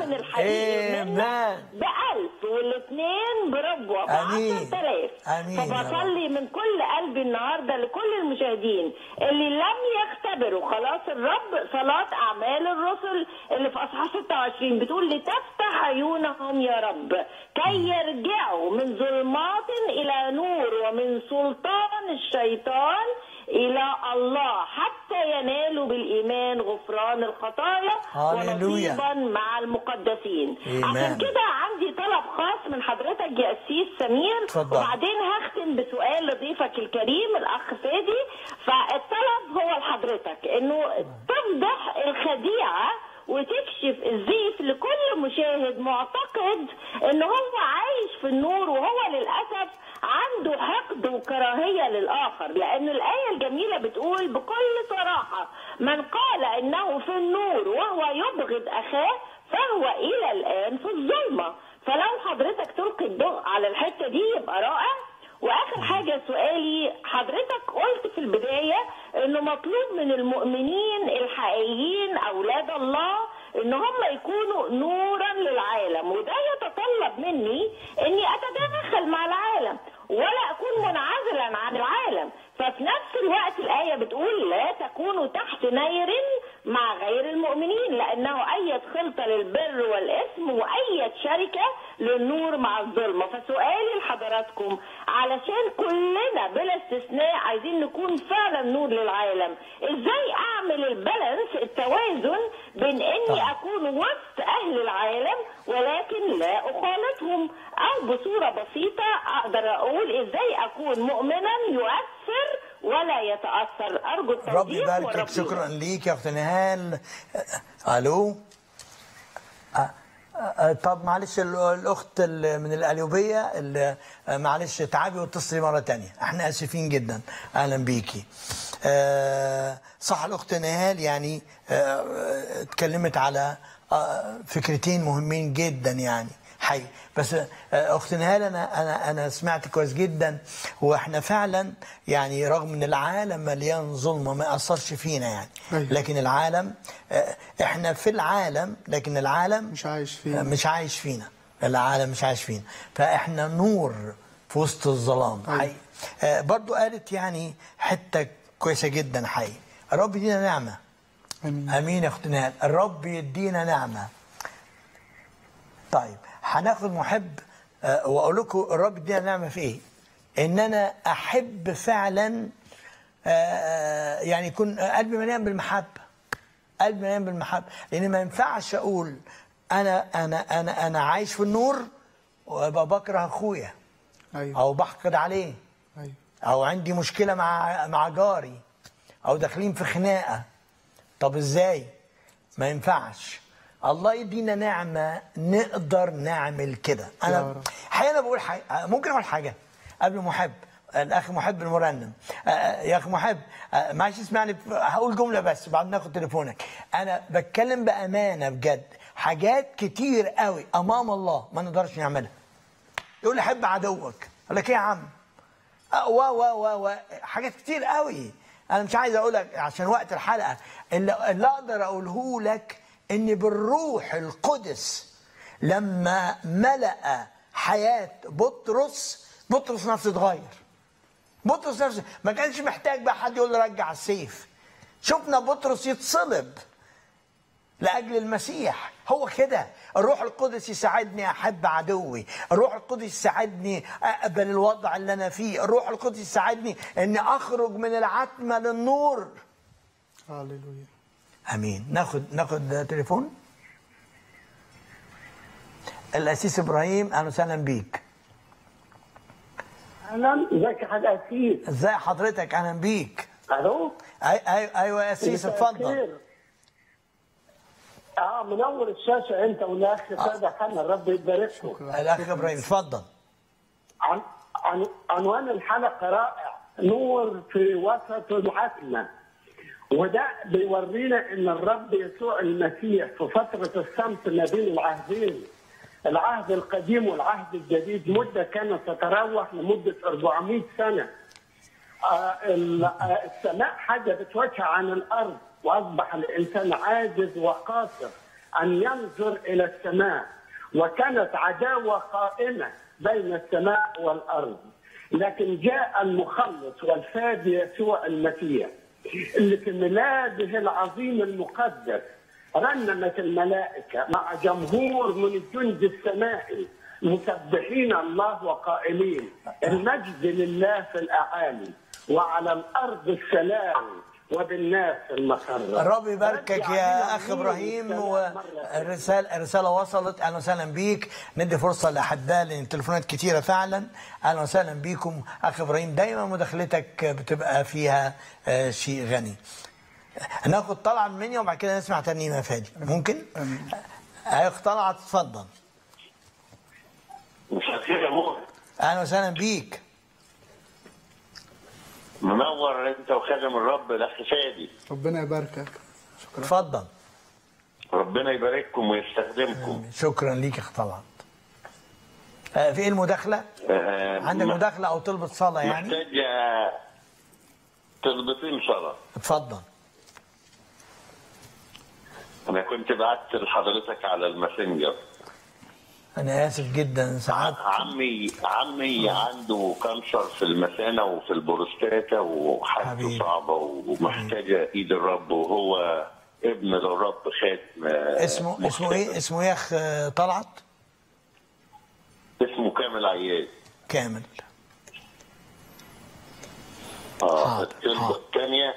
آمين. بألف والاثنين بربوة بعشرة آلاف. فبصلي من كل قلبي النهاردة لكل المشاهدين اللي لم يختبروا خلاص الرب. صلاة أعمال الرسل اللي في أصحاح ستة وعشرين بتقول لتفتح عيونهم يا رب كي يرجعوا من ظلمات إلى نور ومن سلطان الشيطان إلى الله حتى ينالوا بالإيمان غفران الخطايا ونصيبا مع المقدسين. إيمان. عشان كده عندي طلب خاص من حضرتك يا قسيس سمير. تفضل. وبعدين هختم بسؤال لضيفك الكريم الأخ فادي. فالطلب هو لحضرتك إنه تفضح الخديعة وتكشف الزيف لكل مشاهد معتقد إنه هو عايش في النور وهو للأسف عنده حقد وكراهية للآخر. لأن الآية الجميلة بتقول بكل صراحة من قال إنه في النور وهو يبغض أخاه فهو إلى الآن في الظلمة. فلو حضرتك تلقي الضوء على الحتة دي يبقى رائع. واخر حاجه سؤالي، حضرتك قلت في البدايه انه مطلوب من المؤمنين الحقيقيين اولاد الله ان هم يكونوا نورا للعالم، وده يتطلب مني اني اتداخل مع العالم ولا اكون منعزلا عن العالم. ففي نفس الوقت الايه بتقول لا تكونوا تحت نير مع غير المؤمنين لانه اية خلطه للبر والاثم واية شركه للنور مع الظلمه. فسؤالي لحضراتكم علشان كلنا بلا استثناء عايزين نكون فعلا نور للعالم، ازاي اعمل البالانس التوازن بين اني اكون وسط اهل العالم ولكن لا اخالطهم، او بصوره بسيطه اقدر اقول ازاي اكون مؤمنا يؤثر ولا يتاثر. ارجو التوضيح. ربي يباركك. شكرا ليك يا اخت نهال. الو. طب معلش الاخت من القليوبيه، معلش تعبي واتصلي مره ثانيه، احنا اسفين جدا. اهلا بيكي. صح الاخت نهال يعني اتكلمت على فكرتين مهمين جدا يعني حي. بس اخت نهال انا انا انا سمعت كويس جدا، واحنا فعلا يعني رغم ان العالم مليان ظلمه ما اثرش فينا يعني، لكن العالم احنا في العالم لكن العالم مش عايش فينا مش عايش فينا العالم مش عايش فينا، فاحنا نور في وسط الظلام حي. برضو قالت يعني حته كويسه جدا حي. الرب يدينا نعمه. امين امين يا اخت نهال. الرب يدينا نعمه. طيب هناخد محب أه واقول لكم الرب يدينا نعمه في ايه؟ ان انا احب فعلا أه يعني يكون قلبي مليان بالمحبه. قلبي مليان بالمحبه، لان ما ينفعش اقول انا انا انا انا عايش في النور وابقى بكره اخويا. أيوة. او بحقد عليه. أيوة. او عندي مشكله مع مع جاري، او داخلين في خناقه. طب ازاي؟ ما ينفعش. الله يدينا نعمه نقدر نعمل كده. انا حقيقه بقول حاجه، ممكن اقول حاجه قبل محب الاخ محب المرنم. يا اخي محب معلش اسمعني، هقول جمله بس بعد ناخد تليفونك. انا بتكلم بامانه بجد، حاجات كتير قوي امام الله ما نقدرش نعملها. يقول لي حب عدوك، اقول لك ايه يا عم؟ و و و و حاجات كتير قوي انا مش عايز اقول لك عشان وقت الحلقه. اللي, اللي اقدر اقوله لك ان بالروح القدس لما ملأ حياه بطرس، بطرس نفسه اتغير. بطرس نفسه ما كانش محتاج بقى حد يقول له رجع السيف. شفنا بطرس يتصلب لاجل المسيح. هو كده الروح القدس يساعدني احب عدوي، الروح القدس يساعدني اقبل الوضع اللي انا فيه، الروح القدس يساعدني اني اخرج من العتمه للنور. هللويا. امين. ناخد ناخد تليفون. الاسيس ابراهيم اهلا وسهلا بيك. اهلا، ازيك يا حاج اسيس؟ ازي حضرتك؟ اهلا بيك. الو. اي اي ايوه يا اسيس اتفضل. اه منور الشاشه انت والاخ ساده حنا، الرب يبارككم. الاخ ابراهيم اتفضل. عن عن عنوان الحلقه رائع، نور في وسط العتمه. وده بيورينا ان الرب يسوع المسيح في فتره الصمت ما بين العهدين، العهد القديم والعهد الجديد، مده كانت تتراوح لمده أربعمائة سنه. آه السماء حجبت وجهها عن الارض، واصبح الانسان عاجز وقاصر ان ينظر الى السماء، وكانت عداوه قائمه بين السماء والارض. لكن جاء المخلص والفادي يسوع المسيح اللي في ميلاده العظيم المقدس رنمت الملائكه مع جمهور من الجند السمائي مسبحين الله وقائلين المجد لله في الاعالي وعلى الارض السلام وبالناس المسرة. الرب يباركك يا اخ ابراهيم، والرساله الرساله وصلت. اهلا وسهلا بيك. ندي فرصه لاحباء لان التليفونات كتيره فعلا. اهلا وسهلا بيكم اخ ابراهيم، دايما مداخلتك بتبقى فيها شيء غني. ناخد طلعه مني وبعد كده نسمع ترنيمه يا فادي، ممكن؟ اخ طلعه اتفضل. مساء الخير يا مو. اهلا وسهلا بيك. منور انت وخادم الرب الاخ فادي. ربنا يباركك. شكرا. اتفضل. ربنا يبارككم ويستخدمكم. شكرا ليك يا اخ طلعت. آه في ايه المداخله؟ آه عندك مداخله او طلبة صلاه يعني؟ محتاج طلبتين صلاه. اتفضل. انا كنت بعت لحضرتك على الماسنجر. أنا آسف جدا ساعات. عمي عمي عنده كانسر في المثانة وفي البروستاتا وحالته صعبة ومحتاجة إيد الرب، وهو ابن للرب خاتم. اسمه مختلف. اسمه إيه؟ اسمه إيه يا أخ طلعت؟ اسمه كامل عياد. كامل. آه الطلبة الثانية،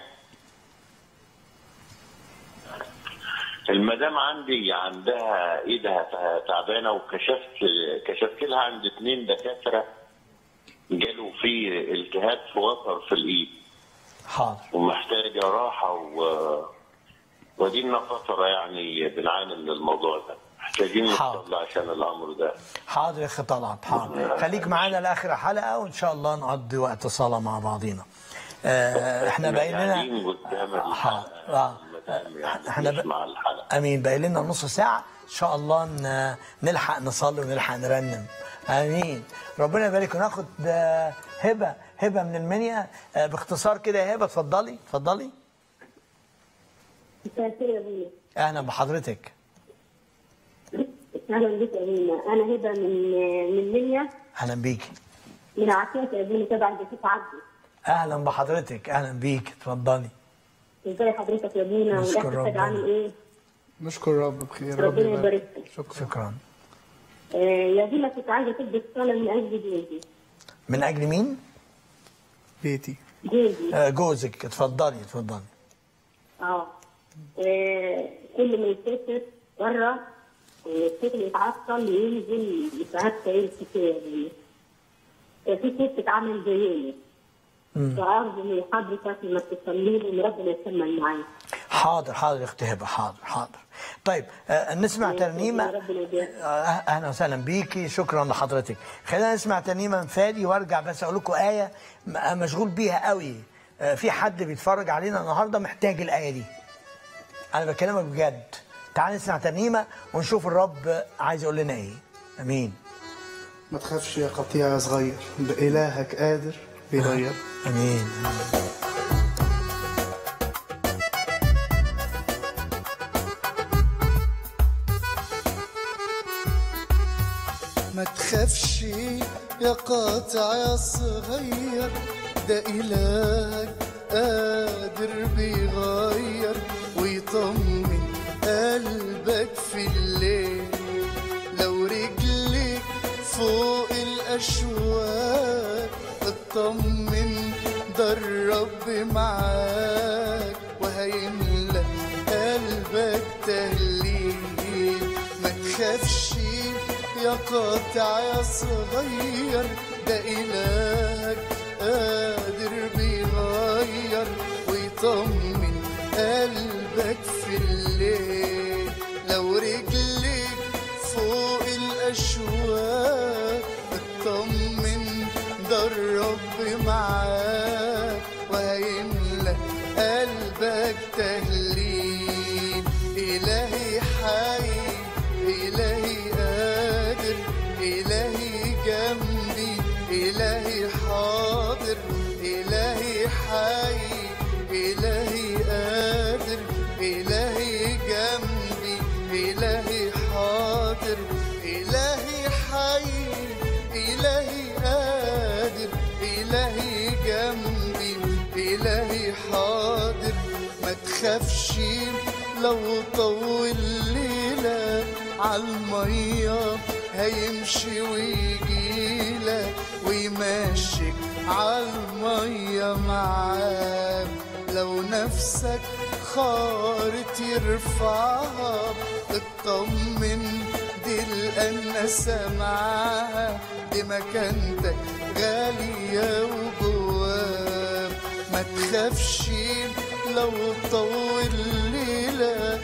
المدام عندي عندها ايدها تعبانه وكشفت كشفت لها عند اثنين دكاتره جاله في التهاب في وتر في الايد. حاضر. ومحتاجه راحه و ودينا فتره يعني بنعاني من الموضوع ده، محتاجين نصلي عشان الامر ده. حاضر يا اخي طلعت، حاضر. خليك معانا لاخر الحلقه وان شاء الله نقضي وقت صلاه مع بعضينا. آه احنا باقي لنا حاضر اه احنا ب... امين، باقي لنا نص ساعه ان شاء الله ن... نلحق نصلي ونلحق نرنم. امين. ربنا يبارك. وناخد هبه هبه من المنيا باختصار كده. يا هبه اتفضلي اتفضلي. اهلا بحضرتك. اهلا بك يا ابونا، انا هبه من من منيا. اهلا بيكي. من عساك يا ابونا تبع الجسيس عبده. اهلا بحضرتك. اهلا بيك اتفضلي. ازي حضرتك يا ابونا؟ نشكر ربنا. عامل ايه؟ نشكر رب بخير. ربنا يبارك فيك. شكرا شكرا. آه يا ابونا كنت عايزه تلبس صلاه من اجل بيتي. من اجل مين؟ بيتي. جوزي. آه جوزك. اتفضلي اتفضلي. اه آه، كل ما يسافر بره الشغل يتعطل ينزل ساعات سائل كتير. في ست بتتعامل زينا. فأرجو من حضرتك لما تصلي لي ان ربنا يكمل معايا. حاضر حاضر يا اختي هبه. حاضر حاضر. طيب آه نسمع ترنيمه. آه اهلا وسهلا بيكي. شكرا لحضرتك. خلينا نسمع ترنيمه من فادي وارجع بس اقول لكم ايه مشغول بيها قوي. آه في حد بيتفرج علينا النهارده محتاج الايه دي. انا بكلمك بجد. تعال نسمع ترنيمه ونشوف الرب عايز يقول لنا ايه. امين. ما تخافش يا قطيع يا صغير، بإلهك قادر بيغير. امين. ما تخافش يا قاطع يا صغير، ده إلهك قادر بيغير ويطمن قلبك في الليل. لو رجلك فوق الأشواق اطمن، ده الرب معاك وهيملى قلبك تهليل. ما تخافش يا قاطع يا صغير، ده إلهك قادر بيغير ويطمن قلبك في الليل. لو رجلك فوق الأشواق اطمن، ده الرب معاك وهيملى قلبك تهليل. إلهي حي، إلهي قادر، إلهي جنبي، إلهي حاضر، إلهي حي، إلهي قادر، إلهي جنبي، إلهي حاضر، إلهي حي، إلهي قادر، إلهي جنبي، إلهي حاضر. ما تخافش لو طول ليلة عالمية هيمشي ويجيلك ويمشيك عالمية معاك. لو نفسك خارت يرفعها اطمن، دي الأنسة معاها، دي مكانتك غالية وجواك. ما تخافش لو طول ليلة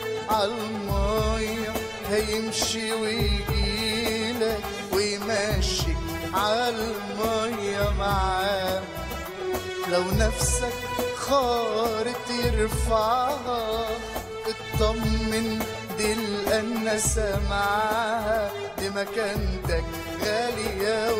عالمية هيمشي ويجيلك ويمشيك عالمية معاك. لو نفسك خارت يرفعها اطمن، دي الأنسة معاها، دي مكانتك غالية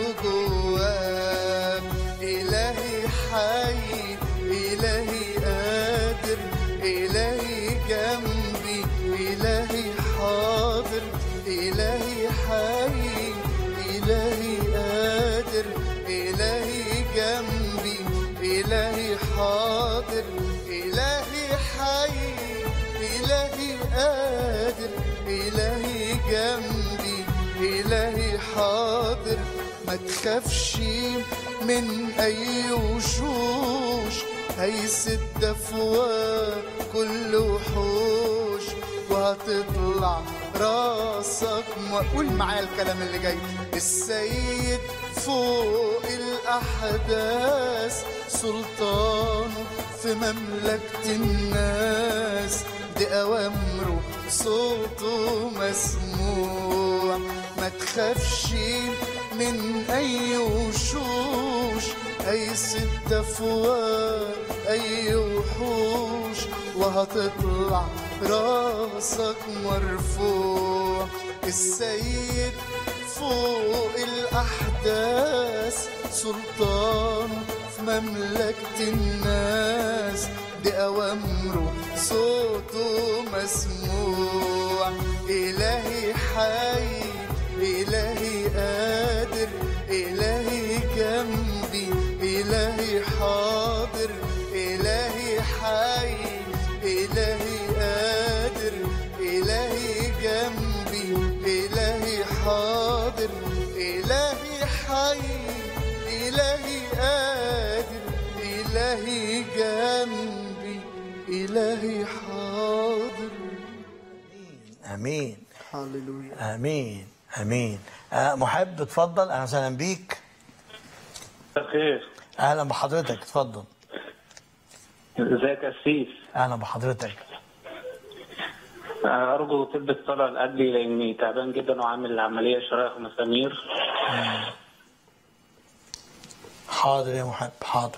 وجواك. إلهي حي، إلهي قادر، إلهي جنبي، إلهي حاضر، إلهي حي، إلهي قادر، إلهي جنبي، إلهي حاضر، إلهي حي، إلهي قادر، إلهي جنبي، إلهي حاضر. ما تخافش من أي وشوش هيسد أفواه كل وحوش، وهتطلع راسك. قول معايا الكلام اللي جاي. السيد فوق الأرض الأحداث، سلطانه في مملكة الناس، دي أوامره صوته مسموع. ما تخافش من أي وشوش، أي ست أفواه، أي وحوش، وهتطلع راسك مرفوع. السيد فوق الأحداث، سلطانه في مملكة الناس، دي أوامره صوته مسموع. إلهي حي، إلهي قادر، إلهي جنبي، إلهي حاضر، إلهي حي، إلهي قادر، إلهي جنبي، إلهي حاضر، إلهي حي، إلهي قادر، إلهي جنبي، إلهي حاضر. امين. هللويا. امين امين. أه محب اتفضل. اهلا وسهلا بيك. بخير. اهلا بحضرتك، اتفضل. ازيك يا سيس؟ اهلا بحضرتك. ارجو تلبس صلاه لاجلي لاني تعبان جدا وعامل عمليه شرايح ومسامير. حاضر يا محب، حاضر.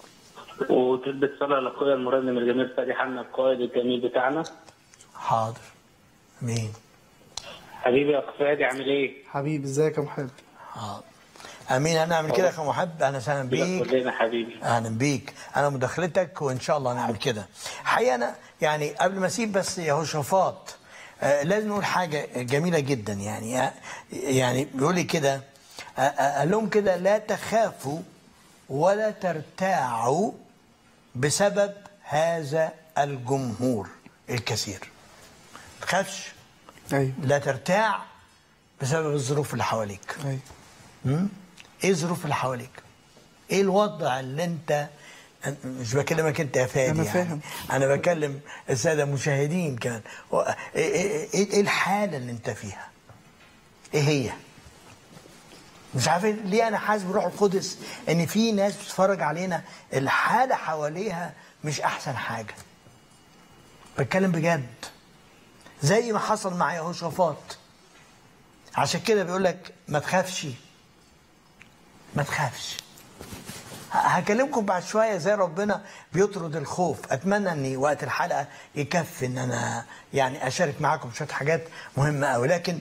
وتلبس صلاه لاخويا المرنم الجميل فادي حنا القائد الجميل بتاعنا. حاضر. امين. حبيبي يا اخ فادي، عامل ايه؟ حبيبي ازيك يا محب؟ حاضر. امين. انا اعمل كده يا اخي محب. اهلا وسهلا بيك. كلنا حبيبي. اهلا بيك. انا مداخلتك وان شاء الله نعمل كده. حقيقه انا يعني قبل ما اسيب بس يهوشافاط آه لازم نقول حاجه جميله جدا. يعني آه يعني بيقول لي كده، آه آه قال لهم كده: لا تخافوا ولا ترتاعوا بسبب هذا الجمهور الكثير. ما تخافش. ايوه. لا ترتاع بسبب الظروف اللي حواليك. ايوه. امم ايه الظروف اللي حواليك؟ ايه الوضع اللي انت، مش بكلمك انت يا فادي، انا يعني فاهم. انا بكلم الساده المشاهدين كمان. ايه ايه ايه الحاله اللي انت فيها؟ ايه هي؟ مش عارفين ليه انا حاسس بروح القدس ان في ناس بتتفرج علينا الحاله حواليها مش احسن حاجه. بتكلم بجد، زي ما حصل مع يهوشافاط. عشان كده بيقول لك ما تخافش، ما تخافش. هكلمكم بعد شويه زي ربنا بيطرد الخوف. اتمنى اني وقت الحلقه يكفي ان انا يعني اشارك معاكم شويه حاجات مهمه قوي، لكن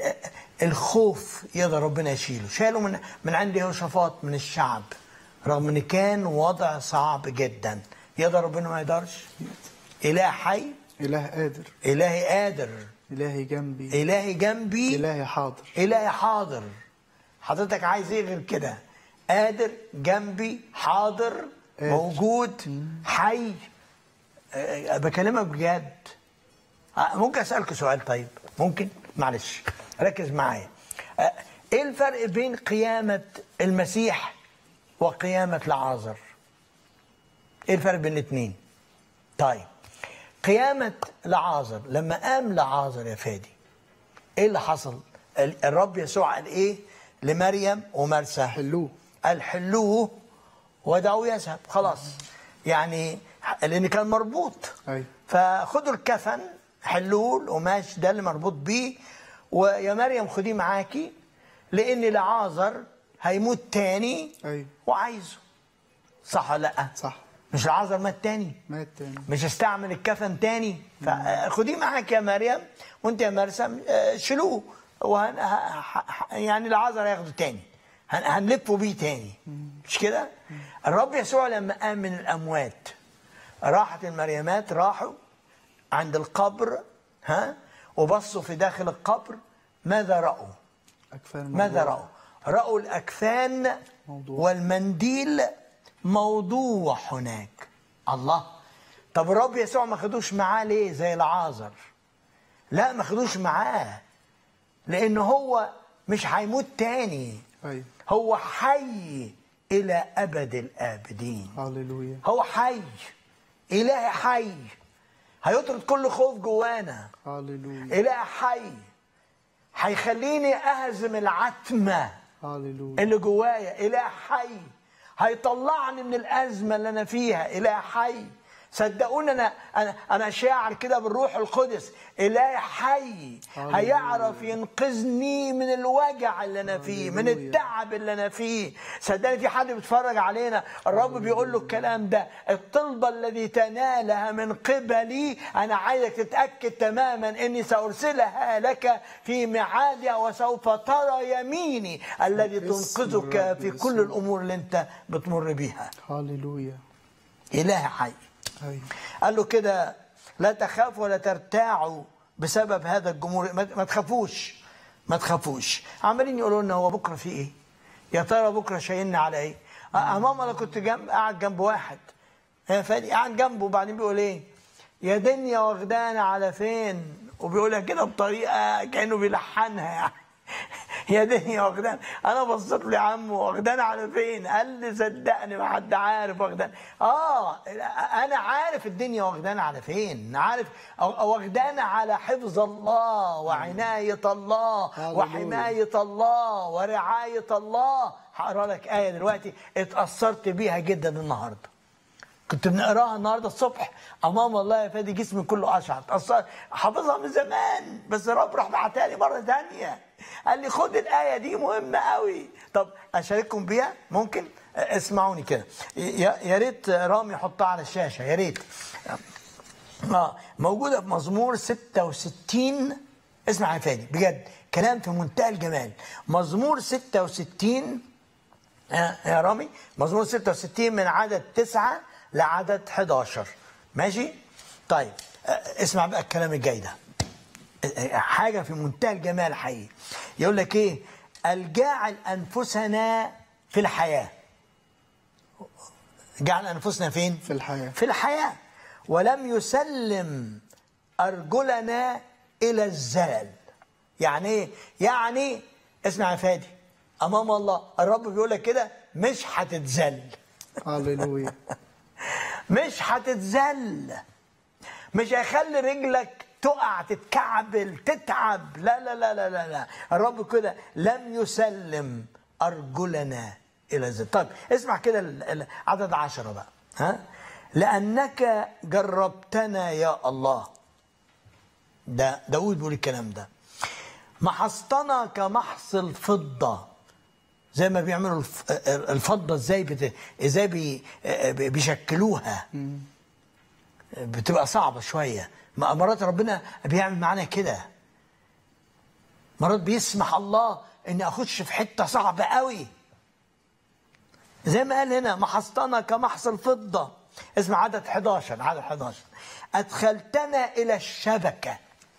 الخوف يقدر ربنا يشيله. شاله من من عند يهوشافاط من الشعب رغم ان كان وضع صعب جدا. يقدر ربنا ما يقدرش؟ اله حي، اله قادر، الهي قادر، الهي جنبي، الهي جنبي، الهي حاضر، الهي حاضر. حضرتك عايز ايه غير كده؟ قادر، جنبي، حاضر، قادر. موجود، مم. حي. أه بكلمك بجد. أه ممكن اسالك سؤال؟ طيب ممكن؟ معلش ركز معايا. أه ايه الفرق بين قيامه المسيح وقيامه لعازر؟ ايه الفرق بين الاثنين؟ طيب قيامه لعازر، لما قام لعازر يا فادي ايه اللي حصل؟ الرب يسوع قال ايه لمريم ومرسى؟ حلوه. قال حلوه ودعوه يذهب. خلاص، يعني لان كان مربوط. أي. فخدوا الكفن، حلوه القماش ده اللي مربوط بيه، ويا مريم خديه معاكي لان لعازر هيموت تاني. أي. وعايزه. صح ولا لا؟ صح. مش لعازر مات تاني؟ مات تاني. مش استعمل الكفن تاني؟ فخديه معاك يا مريم، وانت يا مرسى شيلوه، وهن يعني لعازر هياخده تاني، هنلفه بيه تاني. مش كده؟ الرب يسوع لما قام من الاموات راحت المريمات راحوا عند القبر، ها، وبصوا في داخل القبر. ماذا رأوا؟ أكفان. ماذا رأوا؟ رأوا الأكفان موضوع. والمنديل موضوع هناك. الله. طب الرب يسوع ما خدوش معاه ليه زي لعازر؟ لا، ما خدوش معاه لأنه هو مش هيموت تاني. أي. هو حي إلى أبد الآبدين. هللويا. هو حي، إله حي، هيطرد كل خوف جوانا. هللويا. إله حي هيخليني أهزم العتمة هاليلويا. اللي جوايا إله حي هيطلعني من الأزمة اللي أنا فيها. إله حي، صدقوني أنا أنا أنا شاعر كده بالروح القدس، إله حي هيعرف ينقذني من الوجع اللي أنا فيه، من التعب اللي أنا فيه. صدقني في حد بيتفرج علينا الرب بيقول له الكلام ده، الطلبة الذي تنالها من قبلي أنا عايزك تتأكد تماما إني سأرسلها لك في ميعادها، وسوف ترى يميني الذي تنقذك في كل الأمور اللي أنت بتمر بيها. هاليلويا. إله حي. قال له كده لا تخافوا ولا ترتاعوا بسبب هذا الجمهور. ما تخافوش ما تخافوش. عمالين يقولوا لنا هو بكره في ايه؟ يا ترى بكره شايلنا على ايه؟ امام انا كنت جنب قاعد جنب واحد فادي قاعد جنبه، وبعدين بيقول ايه؟ يا دنيا واخدانا على فين؟ وبيقولها كده بطريقه كانه بيلحنها يعني. يا دنيا واخدانا. انا بصيت له يا عم واخدانا على فين؟ قال لي صدقني ما حد عارف واخدانا. اه انا عارف الدنيا واخدانا على فين، عارف واخدانا على حفظ الله وعنايه الله وحمايه الله ورعايه الله. هقرا لك ايه دلوقتي اتاثرت بيها جدا النهارده، كنت بنقراها النهارده الصبح. امام الله يا فادي جسمي كله اشعر، اتاثرت، حافظها من زمان بس الرب راح بعتها لي مره ثانيه، قال لي خد الايه دي مهمه قوي. طب اشارككم بيها؟ ممكن؟ اسمعوني كده، يا ريت رامي يحطها على الشاشه، يا ريت. اه موجوده في مزمور ستة وستين. اسمع يا فادي بجد كلام في منتهى الجمال. مزمور ستة وستين يا رامي، مزمور ستة وستين من عدد تسعة لعدد حداشر. ماشي؟ طيب اسمع بقى الكلام الجاي ده، حاجة في منتهى الجمال حقيقي. يقول لك ايه؟ الجاعل أنفسنا في الحياة. جعل أنفسنا فين؟ في الحياة. في الحياة. ولم يسلم أرجلنا إلى الزلل. يعني ايه؟ يعني اسمع يا فادي، أمام الله الرب بيقول لك كده مش هتتذل. هاليلويا. مش هتتذل، مش هيخلي رجلك تقع تتكعبل تتعب، لا لا لا لا لا لا. الرب كده لم يسلم أرجلنا إلى الذل. طيب اسمع كده عدد عشرة بقى، ها؟ لأنك جربتنا يا الله. ده داود بيقول الكلام ده. محصتنا كمحص الفضة. زي ما بيعملوا الفضة ازاي بت... ازاي بي... بيشكلوها، بتبقى صعبة شوية. مرات ربنا بيعمل معانا كده، مرات بيسمح الله اني اخش في حتة صعبة قوي، زي ما قال هنا محصتنا كمحص الفضة. اسمع عدد حداشر، عدد حداشر. ادخلتنا الى الشبكة.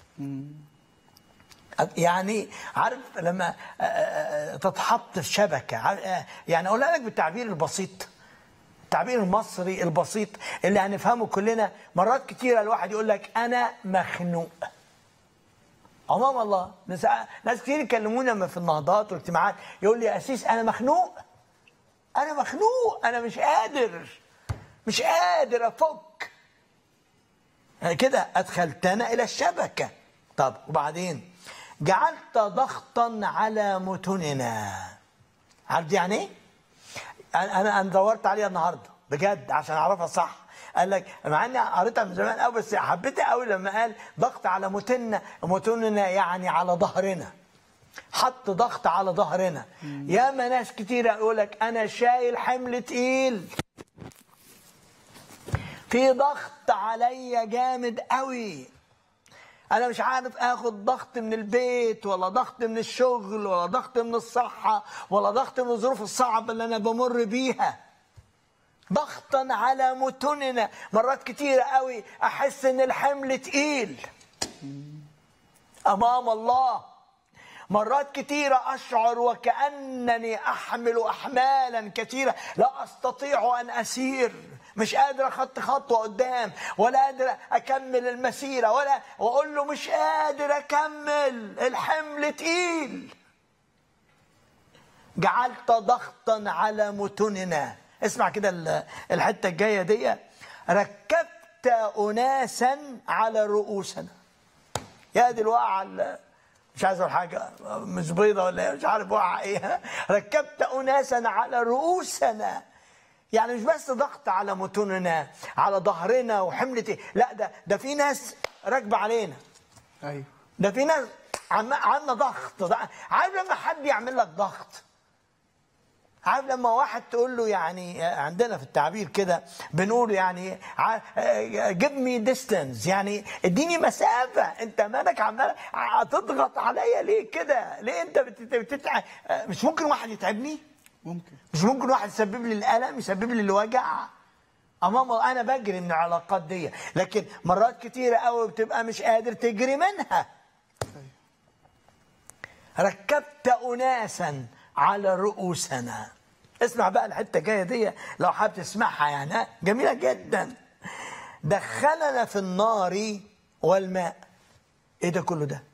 يعني عارف لما تتحط في شبكة، يعني اقولها لك بالتعبير البسيط، التعبير المصري البسيط اللي هنفهمه كلنا. مرات كتيرة الواحد يقول لك أنا مخنوق أمام الله. ناس كتير يكلمونا في النهضات والاجتماعات يقول لي يا أسيس أنا مخنوق، أنا مخنوق، أنا مش قادر مش قادر أفك كده. أدخلتنا إلى الشبكة. طب وبعدين جعلت ضغطا على متننا. عارف يعني ايه؟ انا انا دورت عليها النهارده بجد عشان اعرفها صح. قال لك مع اني قريتها من زمان قوي بس حبيتها قوي لما قال ضغط على متننا. متننا يعني على ظهرنا، حط ضغط على ظهرنا. ياما ناس كتير يقول لك انا شايل حمل تقيل، في ضغط عليا جامد قوي، أنا مش عارف آخد ضغط من البيت ولا ضغط من الشغل ولا ضغط من الصحة ولا ضغط من الظروف الصعبة اللي أنا بمر بيها. ضغطا على متننا. مرات كتيرة قوي أحس إن الحمل تقيل أمام الله. مرات كتيرة أشعر وكأنني أحمل أحمالا كثيرة لا أستطيع أن أسير، مش قادر أخط خطوة قدام ولا قادر أكمل المسيرة، ولا وأقول له مش قادر أكمل، الحمل تقيل. جعلت ضغطا على متننا. اسمع كده الحتة الجاية دي. ركبت أناسا على رؤوسنا. يا دي الوقعة مش عايز اقول حاجه مش بيضه ولا مش عارف وقع ايه. ركبت اناسا على رؤوسنا، يعني مش بس ضغط على متوننا على ظهرنا وحملة، لا ده ده في ناس راكبه علينا. ايوه ده في ناس عندنا ضغط. عارف لما حد يعمل لك ضغط، عارف لما واحد تقول له يعني عندنا في التعبير كده بنقول يعني give me distance، يعني اديني مسافه، انت مالك عمال تضغط عليا ليه كده؟ ليه انت بتتعب؟ مش ممكن واحد يتعبني؟ ممكن. مش ممكن واحد يسبب لي الالم، يسبب لي الوجع؟ امام انا بجري من العلاقات دي، لكن مرات كتيره قوي بتبقى مش قادر تجري منها. ركبت اناسا على رؤوسنا. اسمع بقى الحته الجايه دي لو حابب تسمعها، يعني جميله جدا. دخلنا في النار والماء. ايه ده كله ده؟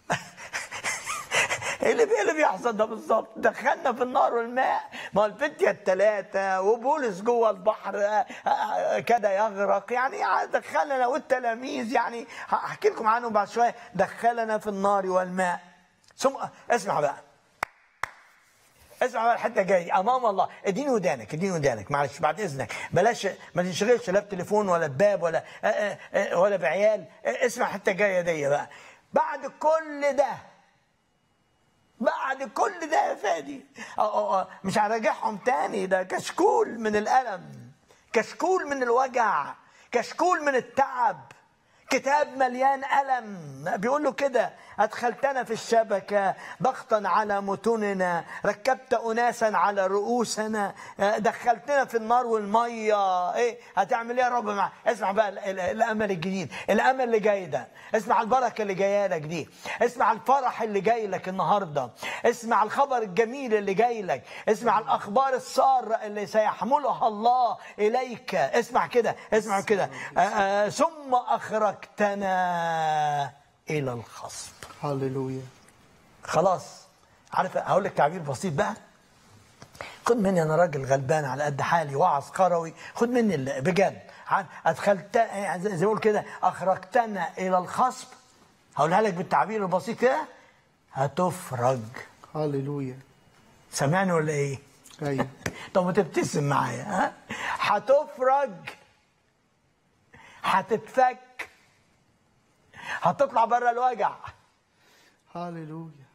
ايه اللي ايه اللي بيحصل ده بالظبط؟ دخلنا في النار والماء، ما هو الفتيه الثلاثه وبولس جوه البحر كده يغرق، يعني دخلنا والتلاميذ، يعني هحكي لكم عنهم بعد شويه. دخلنا في النار والماء. ثم اسمع بقى، اسمع بقى الحته جايه امام الله. اديني ودانك، اديني ودانك معلش بعد اذنك، بلاش ما تنشغلش لا بتليفون ولا بباب ولا ولا بعيال. اسمع الحته جايه دي بقى. بعد كل ده، بعد كل ده يا فادي، مش هراجعهم تاني، ده كشكول من الالم، كشكول من الوجع، كشكول من التعب، كتاب مليان ألم. بيقول له كده: أدخلتنا في الشبكة ضغطا على متوننا، ركبت أناسا على رؤوسنا، دخلتنا في النار والمية. إيه هتعمل إيه يا رب معنا؟ اسمع بقى الأمل الجديد، الأمل اللي جاي ده. اسمع البركة اللي جاية لك دي، اسمع الفرح اللي جاي لك النهاردة، اسمع الخبر الجميل اللي جاي لك، اسمع الأخبار السارة اللي سيحملها الله إليك. اسمع كده، اسمع كده. ثم أخرجتنا إلى الخصب. هللويا. خلاص، عارف هقول لك تعبير بسيط بقى. خد مني، انا راجل غلبان على قد حالي، وعظ قروي، خد مني بجد. ادخلت زي ما بقول كده، اخرجتنا الى الخصب. هقولها لك بالتعبير البسيط كده: هتفرج. هللويا. سامعني ولا ايه؟ ايوه. طب ما تبتسم معايا. ها، هتفرج، هتتفك، هتطلع بره الوجع. هاليلويا.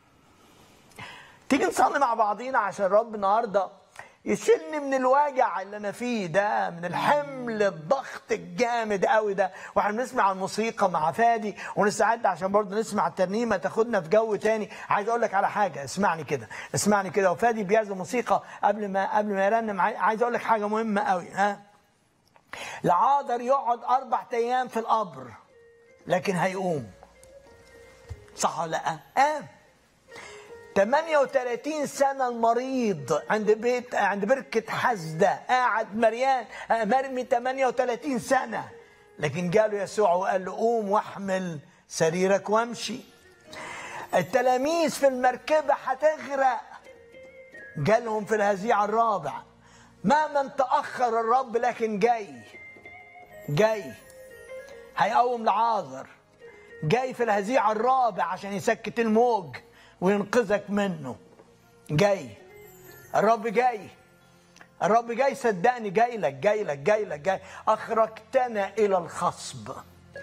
تيجي نصلي مع بعضينا عشان الرب النهارده يشيلني من الوجع اللي انا فيه ده، من الحمل الضغط الجامد قوي ده. واحنا بنسمع الموسيقى مع فادي ونستعد عشان برضه نسمع الترنيمه تاخدنا في جو تاني. عايز اقول لك على حاجه، اسمعني كده، اسمعني كده. وفادي بيعزف موسيقى قبل ما قبل ما يرنم. عايز اقول لك حاجه مهمه قوي. ها، لعازر يقعد اربع ايام في القبر لكن هيقوم. صح ولا لا؟ قام. ثمانية وثلاثين سنة المريض عند بيت عند بركة حزدة، قاعد مريان مرمي ثمانية وثلاثين سنة، لكن جاله يسوع وقال له: قوم واحمل سريرك وامشي. التلاميذ في المركبة هتغرق، جالهم في الهزيع الرابع. مهما تأخر الرب لكن جاي، جاي هيقوم لعازر، جاي في الهزيع الرابع عشان يسكت الموج وينقذك منه. جاي الرب، جاي الرب، جاي صدقني، جاي لك جاي لك جاي لك جاي. أخرجتنا إلى الخصب.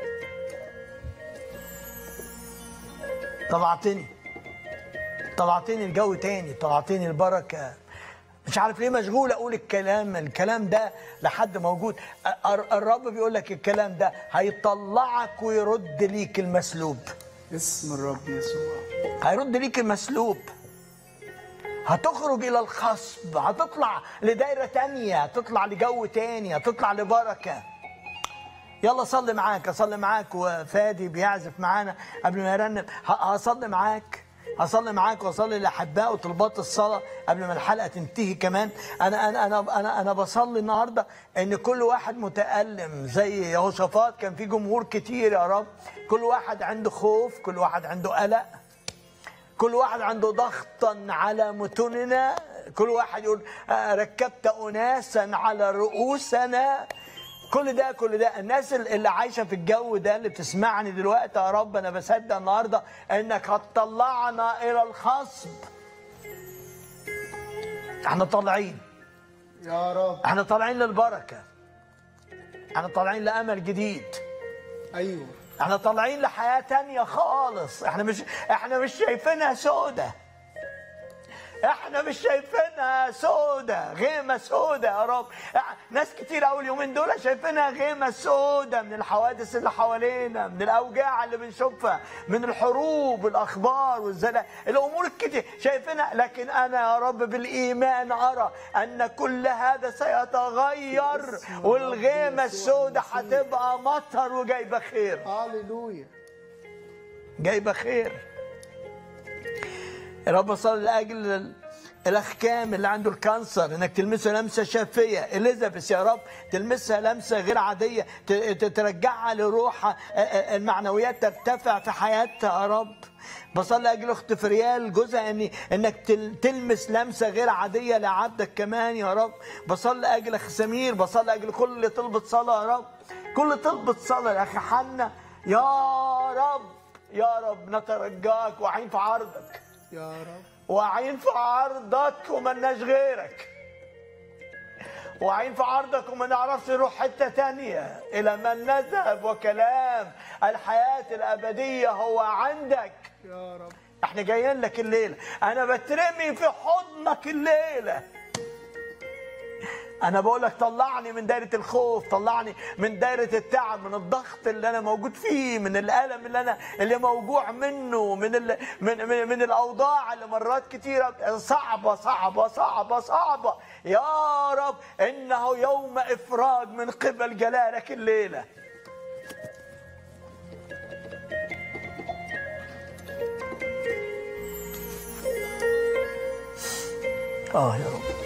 طلعتني طلعتني الجو تاني، طلعتني البركة. مش عارف ليه مشغول اقول الكلام الكلام ده لحد موجود. الرب بيقول لك الكلام ده هيطلعك ويرد ليك المسلوب. اسم الرب يسوع. هيرد ليك المسلوب. هتخرج الى الخصب، هتطلع لدايره تانية، هتطلع لجو تاني، هتطلع لبركه. يلا صلي معاك، اصلي معاك. وفادي بيعزف معانا قبل ما يرنم. هصلي معاك هصلي معاك واصلي لاحباء وطلبات الصلاه قبل ما الحلقه تنتهي كمان. انا انا انا انا انا بصلي النهارده ان كل واحد متالم زي يهوشافاط. كان في جمهور كتير يا رب، كل واحد عنده خوف، كل واحد عنده قلق، كل واحد عنده ضغطا على متوننا، كل واحد يقول: ركبت اناسا على رؤوسنا. كل ده كل ده الناس اللي عايشه في الجو ده اللي بتسمعني دلوقتي يا رب، انا بصدق النهارده انك هتطلعنا الى الخصب. احنا طالعين يا رب، احنا طالعين للبركه، احنا طالعين لامل جديد. ايوه، احنا طالعين لحياه تانية خالص. احنا مش احنا مش شايفينها سودة، احنا مش شايفينها سودة، غيمة سودة يا رب. ناس كتير قوي اليومين دول شايفينها غيمة سودة من الحوادث اللي حوالينا، من الاوجاع اللي بنشوفها، من الحروب والاخبار والزلازل، الامور الكتير شايفينها. لكن انا يا رب بالايمان ارى ان كل هذا سيتغير، والغيمة السودة هتبقى مطر وجايبة خير. هاليلويا، جايبة خير. يا رب صلي لاجل الاخ كامل اللي عنده الكانسر، انك تلمسه لمسه شافيه. اليزابيث يا رب تلمسها لمسه غير عاديه، ترجعها لروحها، المعنويات ترتفع في حياتها يا رب. بصلي لاجل اخت فريال جوزها ان انك تلمس لمسه غير عاديه لعبدك كمان يا رب. بصلي لاجل اخ سمير، بصلي لاجل كل طلبه صلاه يا رب، كل طلبه صلاه لاخ حنا يا رب. يا رب نترجاك واعين في عرضك يا رب، واعين في عرضك وملناش غيرك، واعين في عرضك وما نعرفش نروح حته تانيه الى من نذهب، وكلام الحياه الابديه هو عندك يا رب. احنا جايين لك الليله، انا بترمي في حضنك الليله. أنا بقول لك طلعني من دايرة الخوف، طلعني من دايرة التعب، من الضغط اللي أنا موجود فيه، من الألم اللي أنا اللي موجوع منه، من ال... من من, من الأوضاع اللي مرات كتيرة صعبة صعبة صعبة صعبة. يا رب إنه يوم إفراج من قبل جلالك الليلة. آه يا رب.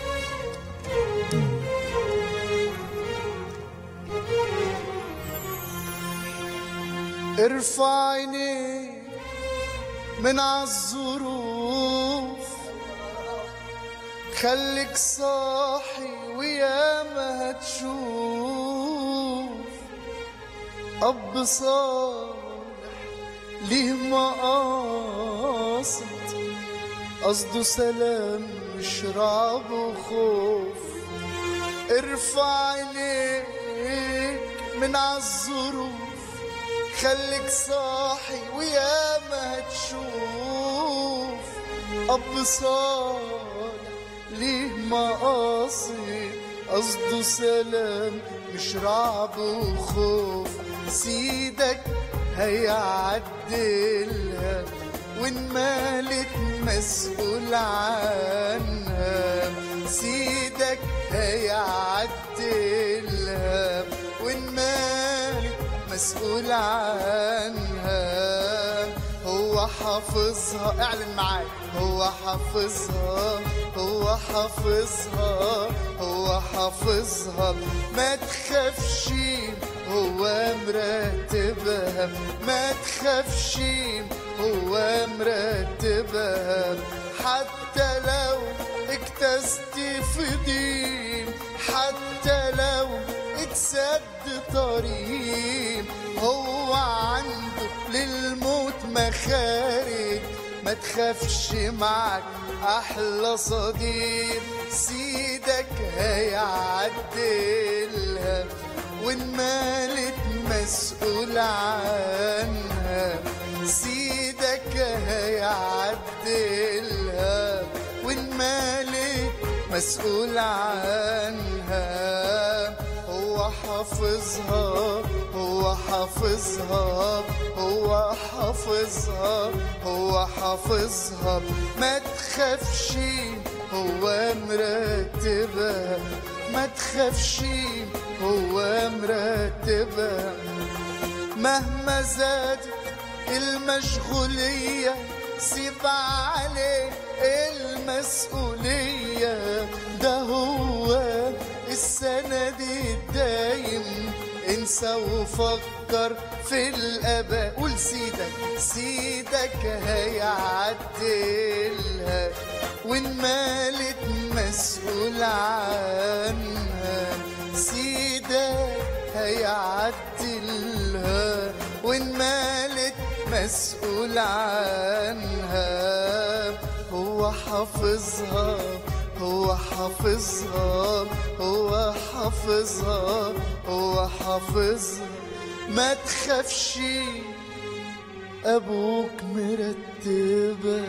ارفع عينيك من عالظروف، خليك صاحي وياما هتشوف. أب صالح ليه مقاصد، قصده سلام مش رعب وخوف. ارفع عينيك من عالظروف، خليك صاحي وياما هتشوف. أب صالح ليه مقاصد، قصده سلام مش رعب وخوف. سيدك هيعدلها وإن مالك مسؤول عنها. سيدك هيعدلها وإن مالك مسؤول عنها. هو حافظها، اعلن معاك، هو حافظها هو حافظها هو حافظها. ما تخافش هو مرتبها، ما تخافش هو مرتبها. حتى لو اكتست في ضيم، حتى لو اتسد طريق، هو عنده للموت مخارج. ما تخافش معك احلى صديق، سيدك هيعدلها وان مالت مسؤول عنها. سيدك هيعدلها وان مالت مسؤول عنها. هو حافظها هو حافظها هو حافظها هو حافظها. ما تخافش هو مرتبها، ما تخافش هو مرتبها. مهما زادت المشغولية سيب عليه المسؤولية. ده هو السند الدايم، انسى وفكر في الاباء. قول سيدك سيدك هيعدلها وان مالت مسؤول عنها. سيدك هيعدلها، وإن مالت مسؤول عنها. هو حافظها هو حافظها هو حافظها هو حافظها. ما تخافش أبوك مرتبة.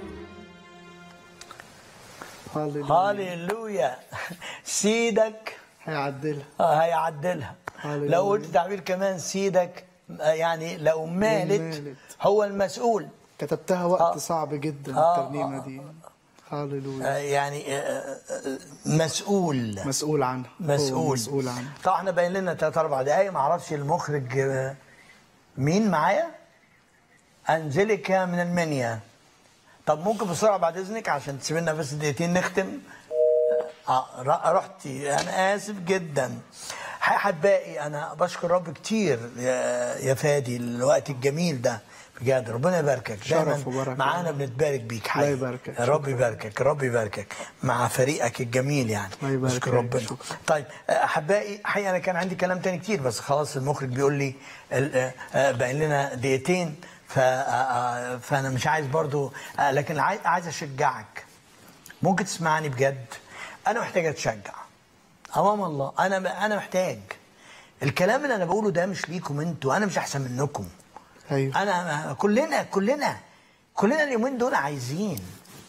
هاليلويا. سيدك هيعدلها اه هيعدلها. لو قلت تعبير كمان سيدك يعني لو مالت, مالت. هو المسؤول. كتبتها وقت آه. صعب جدا آه. الترنيمة دي. هاليلويا. آه يعني آه مسؤول مسؤول عنها مسؤول مسؤول عنها. طبعا احنا باين لنا ثلاث اربع دقايق، ما اعرفش المخرج آه مين معايا؟ انجليكا من المنيا. طب ممكن بسرعه بعد اذنك عشان تسيب لنا بس دقيقتين نختم. اه رحتي، انا اسف جدا. احبائي انا بشكر رب كتير يا, يا فادي الوقت الجميل ده بجد. ربنا يباركك. شرف وبركه معانا، بنتبارك بيك حقيقي. الله يباركك. رب يباركك رب يباركك مع فريقك الجميل يعني. الله يباركك. بشكر ربنا. طيب احبائي حقيقه انا كان عندي كلام تاني كتير بس خلاص المخرج بيقول لي باقي لنا دقيقتين، فانا مش عايز برضو، لكن عايز اشجعك. ممكن تسمعني بجد؟ انا محتاج اتشجع امام الله. انا انا محتاج. الكلام اللي انا بقوله ده مش ليكم انتوا، انا مش احسن منكم. ايوه انا كلنا كلنا كلنا اليومين دول عايزين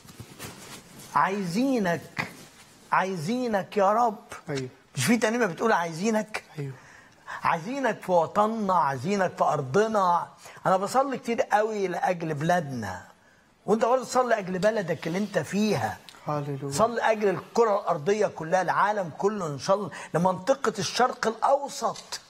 عايزينك عايزينك يا رب. ايوه مش في ترنيمه بتقول عايزينك؟ ايوه عايزينك في وطننا، عايزينك في ارضنا. انا بصلي كتير قوي لاجل بلادنا، وانت برضه تصلي لاجل بلدك اللي انت فيها. هاليلويا. صلي لاجل الكره الارضيه كلها، العالم كله ان شاء الله، لمنطقه الشرق الاوسط.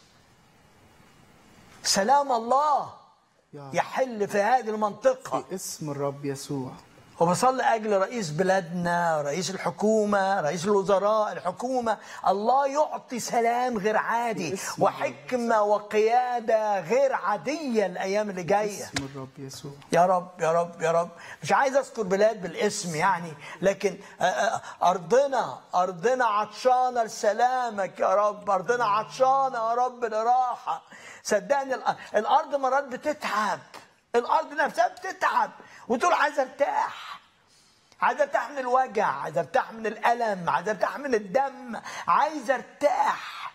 سلام الله يحل في هذه المنطقه في اسم الرب يسوع. وبصلي اجل رئيس بلادنا، رئيس الحكومه، رئيس الوزراء، الحكومه. الله يعطي سلام غير عادي وحكمه وقياده غير عاديه الايام اللي جايه. اسم الرب يسوع. يا رب يا رب يا رب. مش عايز اذكر بلاد بالاسم يعني، لكن ارضنا ارضنا عطشانه لسلامك يا رب. ارضنا عطشانه يا رب لراحه. صدقني الارض مرات بتتعب، الارض نفسها بتتعب وتقول عايز ارتاح، عايز ارتاح من الوجع، عايز ارتاح من الالم، عايز ارتاح من الدم، عايز ارتاح.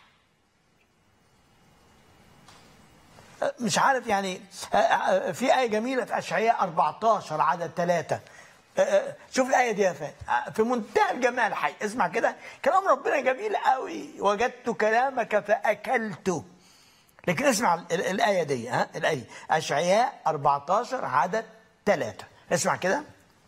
مش عارف يعني. في آية جميلة في أشعياء أربعتاشر عدد ثلاثة. شوف الآية دي يا فندم في منتهى الجمال. حي اسمع كده، كلام ربنا جميل قوي. وجدت كلامك فأكلته. لكن اسمع الآية دي، ها الآية أشعياء أربعتاشر عدد ثلاثة. اسمع كده.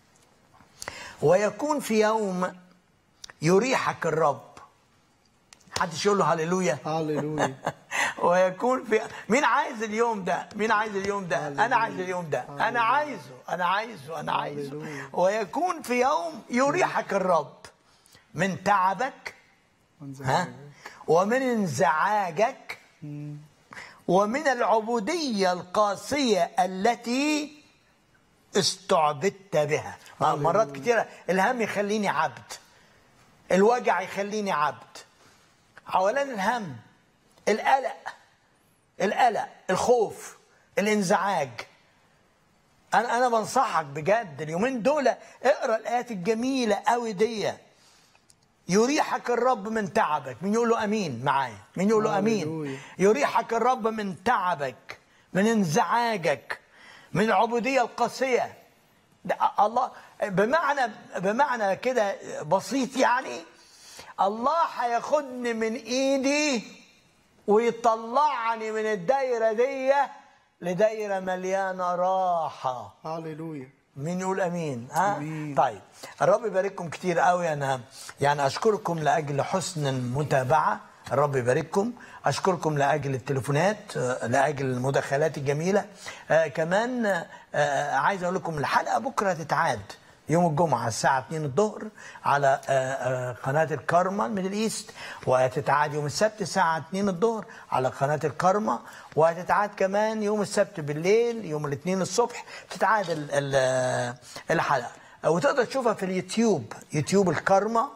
ويكون في يوم يريحك الرب. حدش يقول له هاليلويا؟ هاليلويا. ويكون في، مين عايز اليوم ده؟ مين عايز اليوم ده؟ هاليلويا. انا عايز اليوم ده. هاليلويا. انا عايزه انا عايزه انا عايزه. هاليلويا. ويكون في يوم يريحك الرب من تعبك، ها، ومن انزعاجك، ومن العبودية القاسية التي استعبدت بها. مرات كتيرة الهم يخليني عبد، الوجع يخليني عبد، حوالين الهم، القلق القلق الخوف، الانزعاج. انا انا بنصحك بجد اليومين دول اقرا الايات الجميله قوي دي. يريحك الرب من تعبك. مين يقول له امين معايا؟ مين يقول له امين؟ يريحك الرب من تعبك، من انزعاجك، من العبوديه القاسيه. الله بمعنى بمعنى كده بسيط يعني، الله هياخدني من ايدي ويطلعني من الدايره دي لدايره مليانه راحه. هاليلويا. مين يقول امين؟ ها؟ أمين. طيب الرب يبارككم كتير قوي. انا يعني اشكركم لاجل حسن المتابعه. الرب يبارككم. اشكركم لاجل التليفونات، لاجل المداخلات الجميله. آه كمان آه عايز اقول لكم الحلقه بكره تتعاد يوم الجمعة الساعة اتنين الظهر على قناة الكارما من الإيست، وهتتعاد يوم السبت الساعة اتنين الظهر على قناة الكارما، وهتتعاد كمان يوم السبت بالليل، يوم الاثنين الصبح تتعاد الحلقة، وتقدر تشوفها في اليوتيوب، يوتيوب الكارما،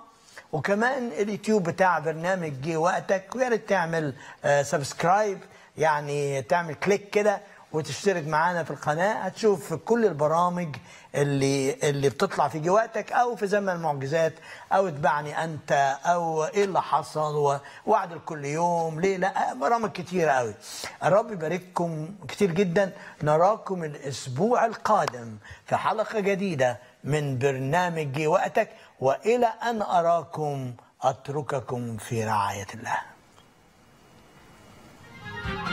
وكمان اليوتيوب بتاع برنامج جه وقتك، ويا ريت تعمل آه سبسكرايب، يعني تعمل كليك كده وتشترك معانا في القناة. هتشوف كل البرامج اللي اللي بتطلع في جه وقتك، او في زمن المعجزات، او اتبعني انت، او ايه اللي حصل، ووعد الكل يوم، ليه لا، برامج كتيرة قوي. الرب يبارككم كتير جدا. نراكم الاسبوع القادم في حلقة جديدة من برنامج جه وقتك، والى ان اراكم اترككم في رعاية الله.